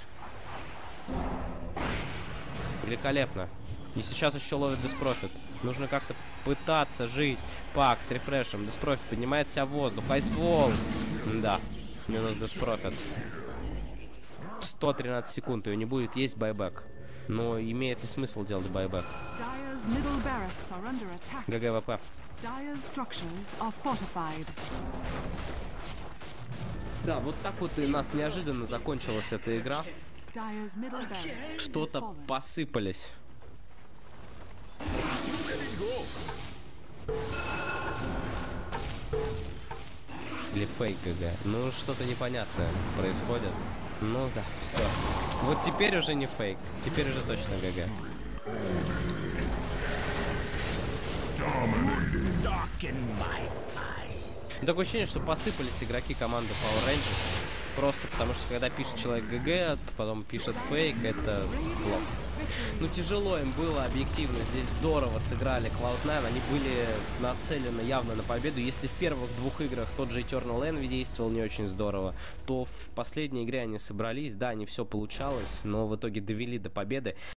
Великолепно. И сейчас еще ловит Диспрофит. Нужно как-то пытаться жить. Пак с рефрешем. Диспрофит поднимает себя в воздух. Айсвол. Да. Минус Диспрофит. сто тринадцать секунд. Ее не будет. Есть байбек. Но имеет ли смысл делать байбек? ГГВП. Да, вот так вот и у нас неожиданно закончилась эта игра. Что-то посыпались. Или фейк ГГ. Ну, что-то непонятное происходит. Ну да, все. Вот теперь уже не фейк. Теперь уже точно ГГ. Такое ощущение, что посыпались игроки команды Power Rangers. Просто потому что когда пишет человек ГГ, потом пишет фейк, это плохо. Ну тяжело им было, объективно. Здесь здорово сыграли клауд найн. Они были нацелены явно на победу. Если в первых двух играх тот же Eternal Envy действовал не очень здорово, то в последней игре они собрались. Да, не все получалось, но в итоге довели до победы.